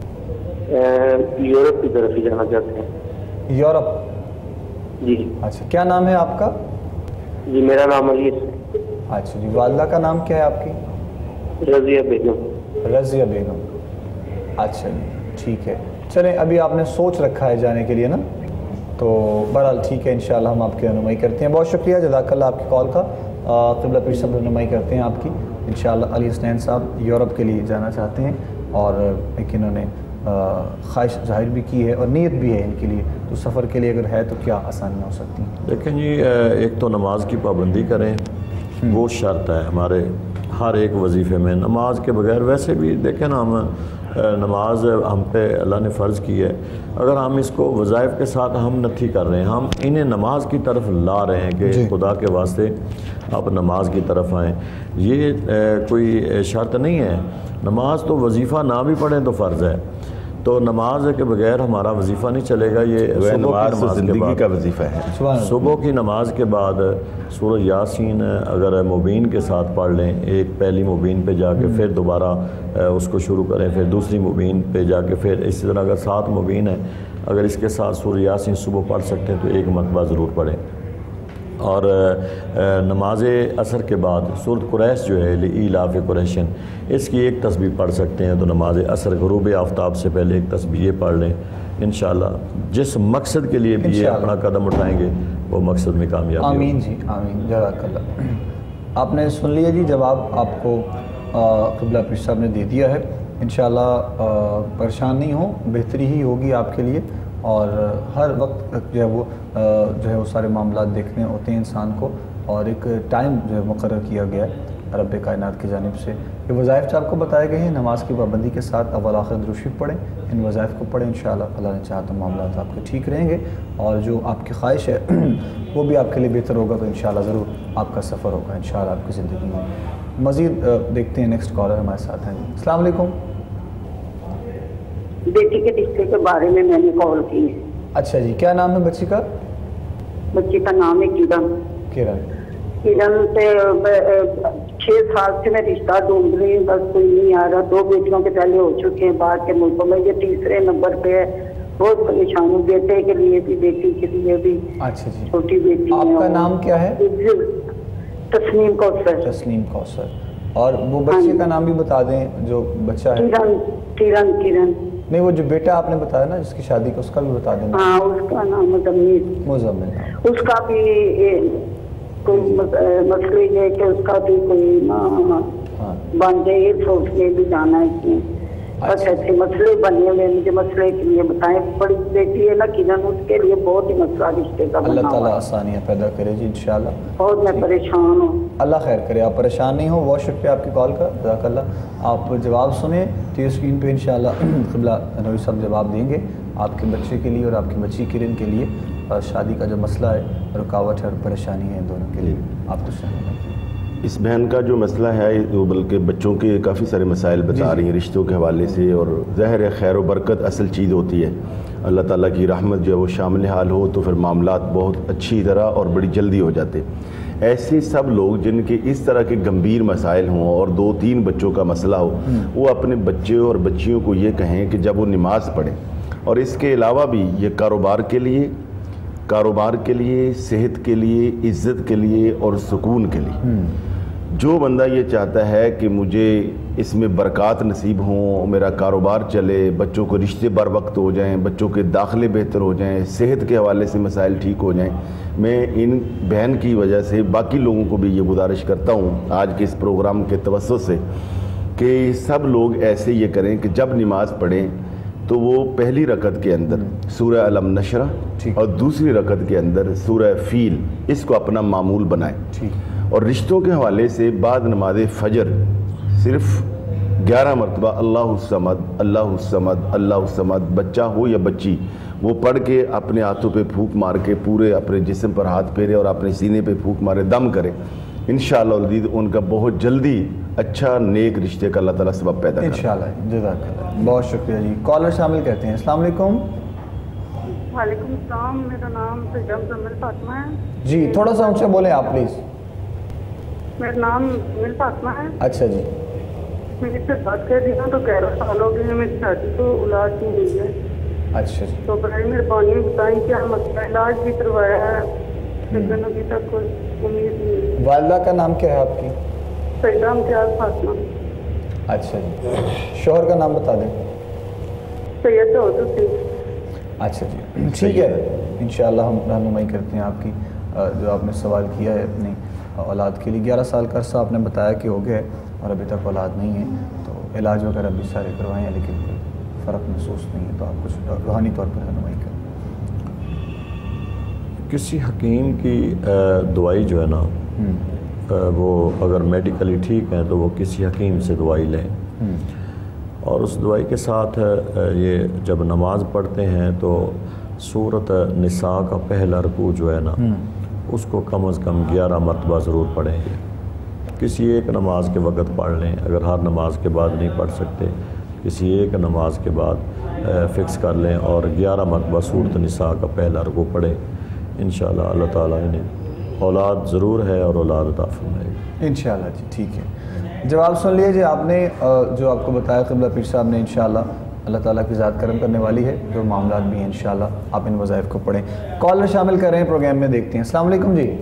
یورپ کی طرف ہی جانا چاہتے ہیں۔ یورپ؟ جی۔ اچھا، کیا نام ہے آپ کا؟ جی میرا نام علی۔ اچھا جی، والدہ کا نام کیا ہے آپ کی؟ رضیہ بیگم۔ رضیہ بیگم، اچھا جی ٹھیک ہے۔ چلیں ابھی آپ نے سوچ رکھا ہے جانے کے لیے نا، تو بہرحال ٹھیک ہے، انشاءاللہ ہم آپ کی رہنمائی کرتے ہیں۔ بہت شکریہ، جزاک اللہ آپ کی کال کا، قبلہ پیر صاحب رہنمائی کرتے ہیں آپ کی انشاءاللہ۔ علی حسنین صاحب یورپ کے لیے جانا چاہتے ہیں، اور ایک انہوں نے خواہش ظاہر بھی کی ہے اور نیت بھی ہے ان کے لیے، تو سفر کے لیے اگر ہے تو کیا آسانیاں ہو سکتی ہیں؟ دیکھیں جی، ایک تو نماز کی پابندی کریں، وہ شرط ہے ہمارے ہر ایک وظیفے میں۔ نماز کے بغیر ویسے بھی دیکھیں نا، ہم نماز ہم پہ اللہ نے فرض کی ہے، اگر ہم اس کو وظائف کے ساتھ ہم نتھی کر رہے ہیں، ہم انہیں نماز کی طرف لا رہے ہیں کہ خدا کے واسطے آپ نماز کی طرف آئیں، یہ کوئی شرط نہیں ہے۔ نماز تو وظیفہ نہ بھی پڑھیں تو فرض ہے، تو نماز کے بغیر ہمارا وظیفہ نہیں چلے گا۔ یہ صبح کی نماز زندگی کا وظیفہ ہے۔ صبح کی نماز کے بعد سورہ یاسین اگر مبین کے ساتھ پڑھ لیں، ایک پہلی مبین پہ جا کے پھر دوبارہ اس کو شروع کریں، پھر دوسری مبین پہ جا کے پھر اسی طرح اگر 7 مبین ہے، اگر اس کے ساتھ سورہ یاسین صبح پڑھ سکتے ہیں تو ایک مرتبہ ضرور پڑھیں۔ اور نماز عصر کے بعد سورۃ قریش جو ہے لإیلاف قریشن، اس کی ایک تسبیح پڑھ سکتے ہیں، تو نماز عصر غروب آفتاب سے پہلے ایک تسبیح یہ پڑھ لیں، انشاءاللہ جس مقصد کے لیے بھی یہ اپنا قدم اٹھائیں گے وہ مقصد میں کامیابی ہوگی۔ آمین جی آمین، جزاک اللہ۔ آپ نے سن لیا جی جواب، آپ کو قبلہ پیر صاحب نے دے دیا ہے، انشاءاللہ پریشان نہیں ہوں، بہتری ہی ہوگی آپ کے لیے، اور ہر وقت جو ہے وہ سارے معاملات دیکھنے ہوتے ہیں انسان کو، اور ایک ٹائم جو ہے مقرر کیا گیا ہے رب کائنات کی جانب سے۔ یہ وظائف جو آپ کو بتائے گئے ہیں، نماز کی پابندی کے ساتھ اول آخر درود شریف پڑھیں، ان وظائف کو پڑھیں، انشاءاللہ اللہ نے چاہا تو معاملات آپ کے ٹھیک رہیں گے، اور جو آپ کی خواہش ہے وہ بھی آپ کے لیے بہتر ہوگا، تو انشاءاللہ ضرور آپ کا سفر ہوگا انشاءاللہ آپ کی زندگی میں۔ مزید دیکھتے ہیں، نیکسٹ کالر ہمارے ساتھ ہیں۔ السلام علیکم۔ بیٹی کے رشتے کے بارے میں نے کال کی ہے۔ اچھا جی، کیا نام ہے بچی کا؟ بچی کا نام ہے کرن۔ کرن سے 6 سال سے میں رشتہ ڈھونڈ رہی ہوں، بس کوئی نہیں آ رہا۔ 2 بیٹیوں کے پہلے ہو چکے ہیں باہر کے ملکوں میں، یہ تیسرے نمبر پہ ہے۔ بہت پریشان ہوں، بیٹے کے لیے بھی بیٹی کے لیے بھی۔ اچھا جی، چھوٹی بیٹی ہے۔ آپ کا نام کیا ہے؟ تسنیم کوثر۔ تسنیم کوثر، اور وہ بچے کا نام بھی بتا دیں جو بچہ ہے۔ کرن۔ نہیں، وہ جو بیٹا آپ نے بتایا نا جس کی شادی کا، اس کا بھی بتا دینا۔ ہاں، اس کا نام مزمل۔ اس کا بھی کوئی مسئلہ یہ کہ اس کا بھی کوئی بن جائے، یہ سوچ کے بھی جانا ہے اس میں अच्छे अच्छे मसले बने हुए, मुझे मसले के लिए बताएं। बड़ी बेटी है ना किरण, उसके लिए बहुत ही मसला रिश्ते का। अल्लाह ताला आसानियाँ पैदा करे जी इंशाल्लाह। बहुत मैं परेशान हूँ। अल्लाह खैर करे, आप परेशान नहीं हो। बहुत शुक्रिया आपकी कॉल का, जज़ाकल्लाह। आप जवाब सुने तो स्क्रीन पे इंशाल्लाह क़िबला नबी साहब जवाब देंगे आपके बच्चे के लिए और आपकी बच्ची किरण के लिए। शादी का जो मसला है, रुकावट है और परेशानी है इन दोनों के लिए, आप कुछ समझें। इस बहन का जो मसला है वो बल्कि बच्चों के काफ़ी सारे मसाइल बता रही हैं रिश्तों के हवाले से, और ज़ाहिर है खैर व बरकत असल चीज़ होती है। अल्लाह ताला की रहमत जो है वो शामिल हाल हो तो फिर मामलात बहुत अच्छी तरह और बड़ी जल्दी हो जाते। ऐसे सब लोग जिनके इस तरह के गंभीर मसाइल हों और 2-3 बच्चों का मसला हो, वो अपने बच्चे और बच्चियों को ये कहें कि जब वो नमाज़ पढ़ें, और इसके अलावा भी ये कारोबार के लिए, सेहत के लिए, इज़्ज़त के लिए और सुकून के लिए, जो बंदा ये चाहता है कि मुझे इसमें बरक़ात नसीब हों, मेरा कारोबार चले, बच्चों को रिश्ते बर वक्त हो जाएं, बच्चों के दाखिले बेहतर हो जाएं, सेहत के हवाले से मसाइल ठीक हो जाएं, मैं इन बहन की वजह से बाकी लोगों को भी ये गुजारिश करता हूँ आज के इस प्रोग्राम के तवस्सुत से कि सब लोग ऐसे ये करें कि जब नमाज़ पढ़ें तो वो पहली रकत के अंदर सूरह अलम नशरा और दूसरी रकत के अंदर सूरह फील, इसको अपना मामूल बनाएं। और रिश्तों के हवाले से बाद नमाज फजर सिर्फ 11 मरतबा अल्लाहु समद अल्लाहु समद अल्लाहु समद, बच्चा हो या बच्ची, वो पढ़ के अपने हाथों पे फूंक मार के पूरे अपने जिस्म पर हाथ फेरे और अपने सीने पे फूंक मारे, दम करे, इंशाअल्लाह उनका बहुत जल्दी अच्छा नेक रिश्ते का अल्लाह ताला सबब पैदा करे इंशाअल्लाह। जज़ाकल्लाह, बहुत शुक्रिया जी। कॉलर शामिल करते हैं। अस्सलाम वालेकुम। वालेकुम सलाम, मेरा नाम जमील फातिमा है जी। थोड़ा सा ऊंचा बोलें आप प्लीज़। मेरा नाम जमील फातिमा है। अच्छा जी। मेरी से बात कर रही हूँ तो 11 साल हो गए मेरी शादी को, औलाद नहीं हुई है। अच्छा जी। तो बड़ी मेहरबानी बताएं क्या मसला, इलाज भी करवाया है लेकिन अभी तक कोई उम्मीद नहीं। वालिदा का नाम क्या है आपकी? सईदा इम्तियाज़ फातिमा। अच्छा जी। शोहर का नाम बता दें। सैयद हुसैन। अच्छा जी, ठीक है, इंशाअल्लाह हम रहनुमाई करते हैं आपकी। जो आपने सवाल किया है अपनी औलाद के लिए, 11 साल का अरसा आपने बताया कि हो गया और अभी तक औलाद नहीं है, तो इलाज वगैरह भी सारे करवाएं हैं लेकिन कोई फ़र्क महसूस नहीं है, तो आप कुछ रूहानी तौर पर रहनुमाई करें। किसी हकीम की दवाई जो है ना, वो अगर मेडिकली ठीक है तो वो किसी हकीम से दवाई लें, और उस दवाई के साथ ये जब नमाज पढ़ते हैं तो सूरत निसा का पहला रुकू जो है ना, उसको कम अज़ कम 11 मरतबा ज़रूर पढ़ेंगे। किसी एक नमाज के वक़्त पढ़ लें, अगर हर नमाज के बाद नहीं पढ़ सकते, किसी एक नमाज के बाद फ़िक्स कर लें और 11 मरतबा सूरत निसा का पहला रुकू पढ़ें। इंशाअल्लाह अल्लाह ताला इन्हें औलाद ज़रूर है और औलाद अता फरमाएगा इंशाअल्लाह जी। ठीक है, जवाब सुन लीजिए आपने जो आपको बताया क़िबला पीर साहब ने। इंशाअल्लाह अल्लाह ताला की ज़ात करम करने वाली है, जो मामलात भी हैं इंशाअल्लाह आप इन वज़ाइफ को पढ़ें। कॉलर शामिल कर रहे हैं प्रोग्राम में, देखते हैं। अस्सलाम वालेकुम जी।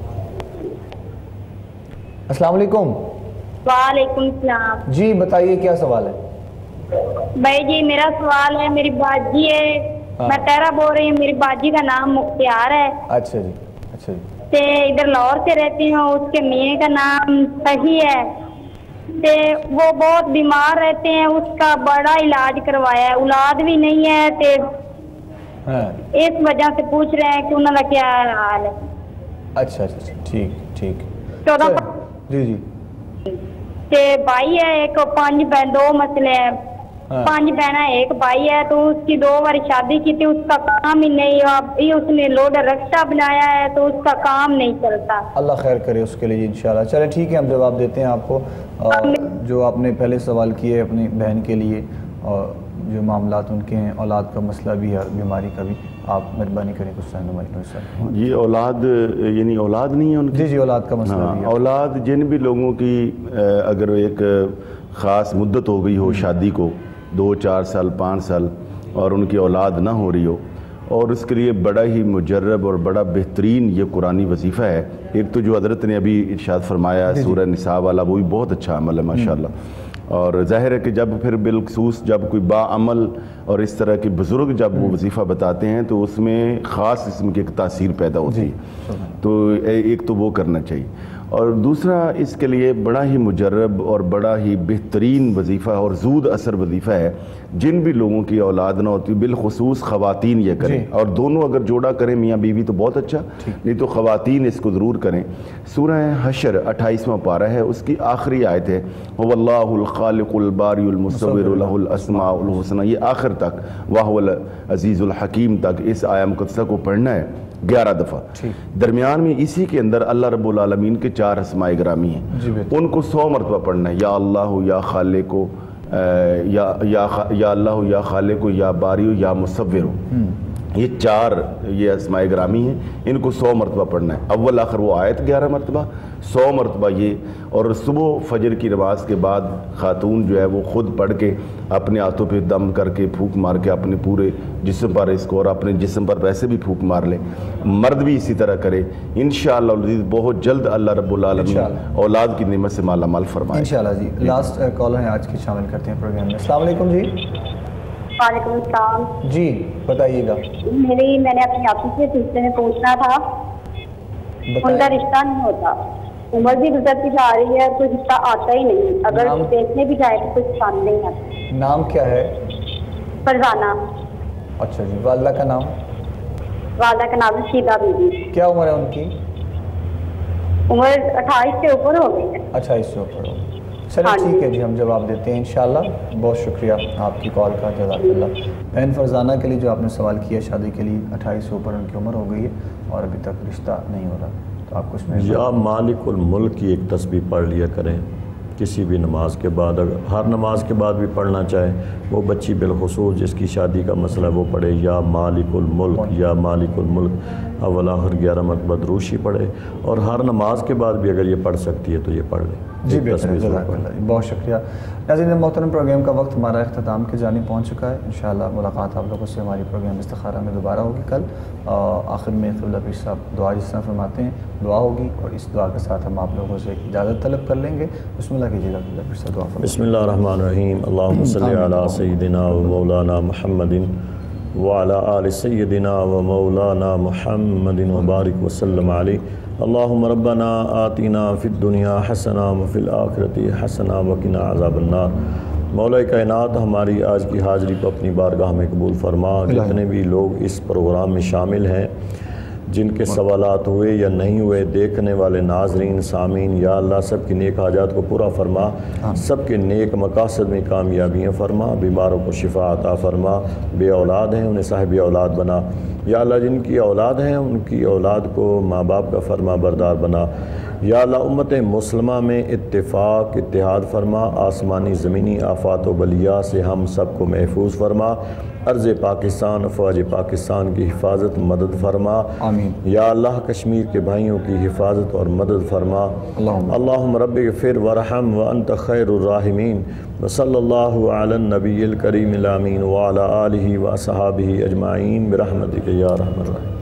अस्सलाम वालेकुम। वालेकुम सलाम जी, बताइए क्या सवाल है? भाई जी मेरा सवाल है, मेरी बाजी है, मैं तेरा बोल रही हूँ, मेरी बाजी का नाम मुख्तियार है। अच्छा जी। अच्छा जी। ते इधर लाहौर से रहती हूँ, उसके मियाँ का नाम सही है, ते वो बहुत बीमार रहते हैं, उसका बड़ा इलाज करवाया है, औलाद भी नहीं है, ते इस वजह से पूछ रहे हैं कि उन्होंने क्या हाल है। अच्छा अच्छा, ठीक ठीक। 14 जी जी। ते भाई है एक, 5 बहन, 2 मसले हैं। 5 बहना 1 भाई है, तो उसकी 2 बार शादी की थी, उसका काम ही नहीं, अभी उसने लोडर रक्षा बनाया है तो उसका काम नहीं चलता। अल्लाह खैर करे उसके लिए इंशाल्लाह। चले ठीक है, हम जवाब देते हैं आपको। जो आपने पहले सवाल किए अपनी बहन के लिए, और जो मामलात उनके हैं, औलाद का मसला भी है, बीमारी का भी, आप मेहरबानी करें कुछ रहनुमाई। ये औलाद यानी औलाद नहीं है उनकी? जी जी, औलाद का मसला भी है। औलाद जिन भी लोगों की अगर एक ख़ास मुद्दत हो गई हो शादी को, 2-4 साल 5 साल, और उनकी औलाद ना हो रही हो, और उसके लिए बड़ा ही मुजर्रब और बड़ा बेहतरीन ये कुरानी वजीफ़ा है। एक तो जो हज़रत ने अभी इरशाद फरमाया सूरह निसा वाला, वो भी बहुत अच्छा अमल है माशाअल्लाह। और ज़ाहिर है कि जब फिर बिलखसूस जब कोई बाअमल और इस तरह के बुज़ुर्ग जब वो वजीफ़ा बताते हैं तो उसमें ख़ास किस्म की एक तासीर पैदा होती है, तो एक तो वो करना चाहिए। اور دوسرا اس کے لیے بڑا ہی مجرب اور بڑا ہی بہترین وظیفہ اور زود اثر وظیفہ ہے، جن بھی لوگوں کی اولاد نہ ہوتی بالخصوص خواتین یہ کریں، اور دونوں اگر جوڑا کریں میاں بیوی تو بہت اچھا، نہیں تو خواتین اس کو ضرور کریں۔ سورہ حشر 28واں پارہ ہے، اس کی آخری آیت ہے هو اللہ الخالق الباری المصور لہ الاسماء الحسنى، یہ آخر تک وَهُوَ العزیز الحکیم تک اس آیہ مقدسہ کو پڑھنا ہے 11 دفعہ۔ درمیان میں اسی کے اندر اللہ رب العالمین کے 4 اسماء گرامی ہیں، ان کو 100 مرتبہ پڑھنا ہے، یا اللہ یا خالق یا اللہ یا خالق یا باری یا مصور، یہ 4 یہ اسماء گرامی ہیں، ان کو 100 مرتبہ پڑھنا ہے، اول آخر وہ آیت 11 مرتبہ، 100 مرتبہ یہ، اور صبح فجر کی نماز کے بعد خاتون جو ہے وہ خود پڑھ کے اپنے ہاتھوں پہ دم کر کے پھونک مار کے اپنے پورے جسم پر اس کو، اور اپنے جسم پر ویسے بھی پھونک مار لے، مرد بھی اسی طرح کرے، انشاءاللہ العزیز بہت جلد اللہ رب العالمین اولاد کی نعمت سے مالا مال فرمائے انشاءاللہ جی۔ لاسٹ کالر ہیں آج کی، شامل کرتے ہیں پروگرام میں۔ السلام علیکم جی۔ وعلیکم السلام جی بتائیے گا۔ میں نے اپنی آپ سے سلسلے میں پوچھنا تھا، ان کا رشتہ نہیں ہوتا، عمر بھی گزرتی جا رہی ہے، کوئی رشتہ آتا ہی نہیں، اگر دیکھنے بھی جائے تو کچھ سامنے نہیں آتا۔ نام کیا ہے؟ فرزانہ۔ اچھا جی، والدہ کا نام؟ والدہ کا نام شیدہ بی بی۔ کیا عمر ہے ان کی؟ عمر 28 سے اوپر ہو گئی ہے۔ 28 سے اوپر ہو گئی، چلیے ٹھیک ہے جی، ہم جواب دیتے ہیں انشاءاللہ۔ بہت شکریہ آپ کی کال کا، جزاک اللہ۔ بہن فرزانہ کے لیے جو آپ نے سوال کیا، شادی کے لیے 28 سے اوپر ان کی عمر ہو گئی ہے اور ابھی تک رشتہ نہیں ہو رہا، تو آپ کچھ نہیں۔ یا مالک الملک کی ایک تسبیح پڑھ لیا کریں کسی بھی نماز کے بعد، اگر ہر نماز کے بعد بھی پڑھنا چاہے، وہ بچی بالخصوص جس کی شادی کا مسئلہ وہ پڑھے یا مالک الملک، یا مالک الملک، اول آخر 11 مرتبہ دروشی پڑھے، اور ہر نماز کے بعد بھی اگر یہ پڑھ سکتی ہے تو یہ پڑھ لیں جی۔ بہت شکریہ ناظرین محترم، پروگرام کا وقت ہمارا اختتام کی جانب پہنچ چکا ہے۔ انشاءاللہ ملاقات آپ لوگوں سے ہماری پروگرام استخارہ میں دوبارہ ہوگی کل۔ آخر میں قبلہ پیر صاحب دعا جس طرح فرماتے ہیں دعا ہوگی، اور اس دعا کے ساتھ ہم آپ لوگوں سے اجازت طلب کر لیں گے۔ بسم اللہ کیجیے گا قبلہ پیر صاحب، دعا فرمائیں۔ بسم اللہ الرحمن الرحیم، اللہم صلی علی سیدنا و مولانا محمد وعلی آل سیدنا و مولانا محمد وبارک وسلم علیہ۔ اللہم ربنا آتنا فی الدنیا حسنہ وفی الآخرۃ حسنہ وقنا عذاب النار۔ مولا کائنات، ہماری آج کی حاضری کو اپنی بارگاہ میں قبول فرما۔ جتنے بھی لوگ اس پروگرام میں شامل ہیں، جن کے سوالات ہوئے یا نہیں ہوئے، دیکھنے والے ناظرین سامعین، یا اللہ سب کی نیک حاجات کو پورا فرما، سب کے نیک مقاصد میں کامیابیاں فرما، بیماروں کو شفا عطا فرما، بے اولاد ہیں انہیں صاحب اولاد بنا، یا اللہ جن کی اولاد ہیں ان کی اولاد کو ماں باپ کا فرما بردار بنا، یا اللہ امت مسلمہ میں اتفاق اتحاد فرما، آسمانی زمینی آفات و بلیات سے ہم سب کو محفوظ فرما، ارض پاکستان افواج پاکستان کی حفاظت مدد فرما، آمین۔ یا اللہ کشمیر کے بھائیوں کی حفاظت اور مدد فرما، اللہم رب اغفر ورحم وانت خیر الراحمین، وصلی اللہ علی النبی الکریم الامین وعلی آلہ واصحابہ اجمعین برحمتک یا ارحم الراحمین۔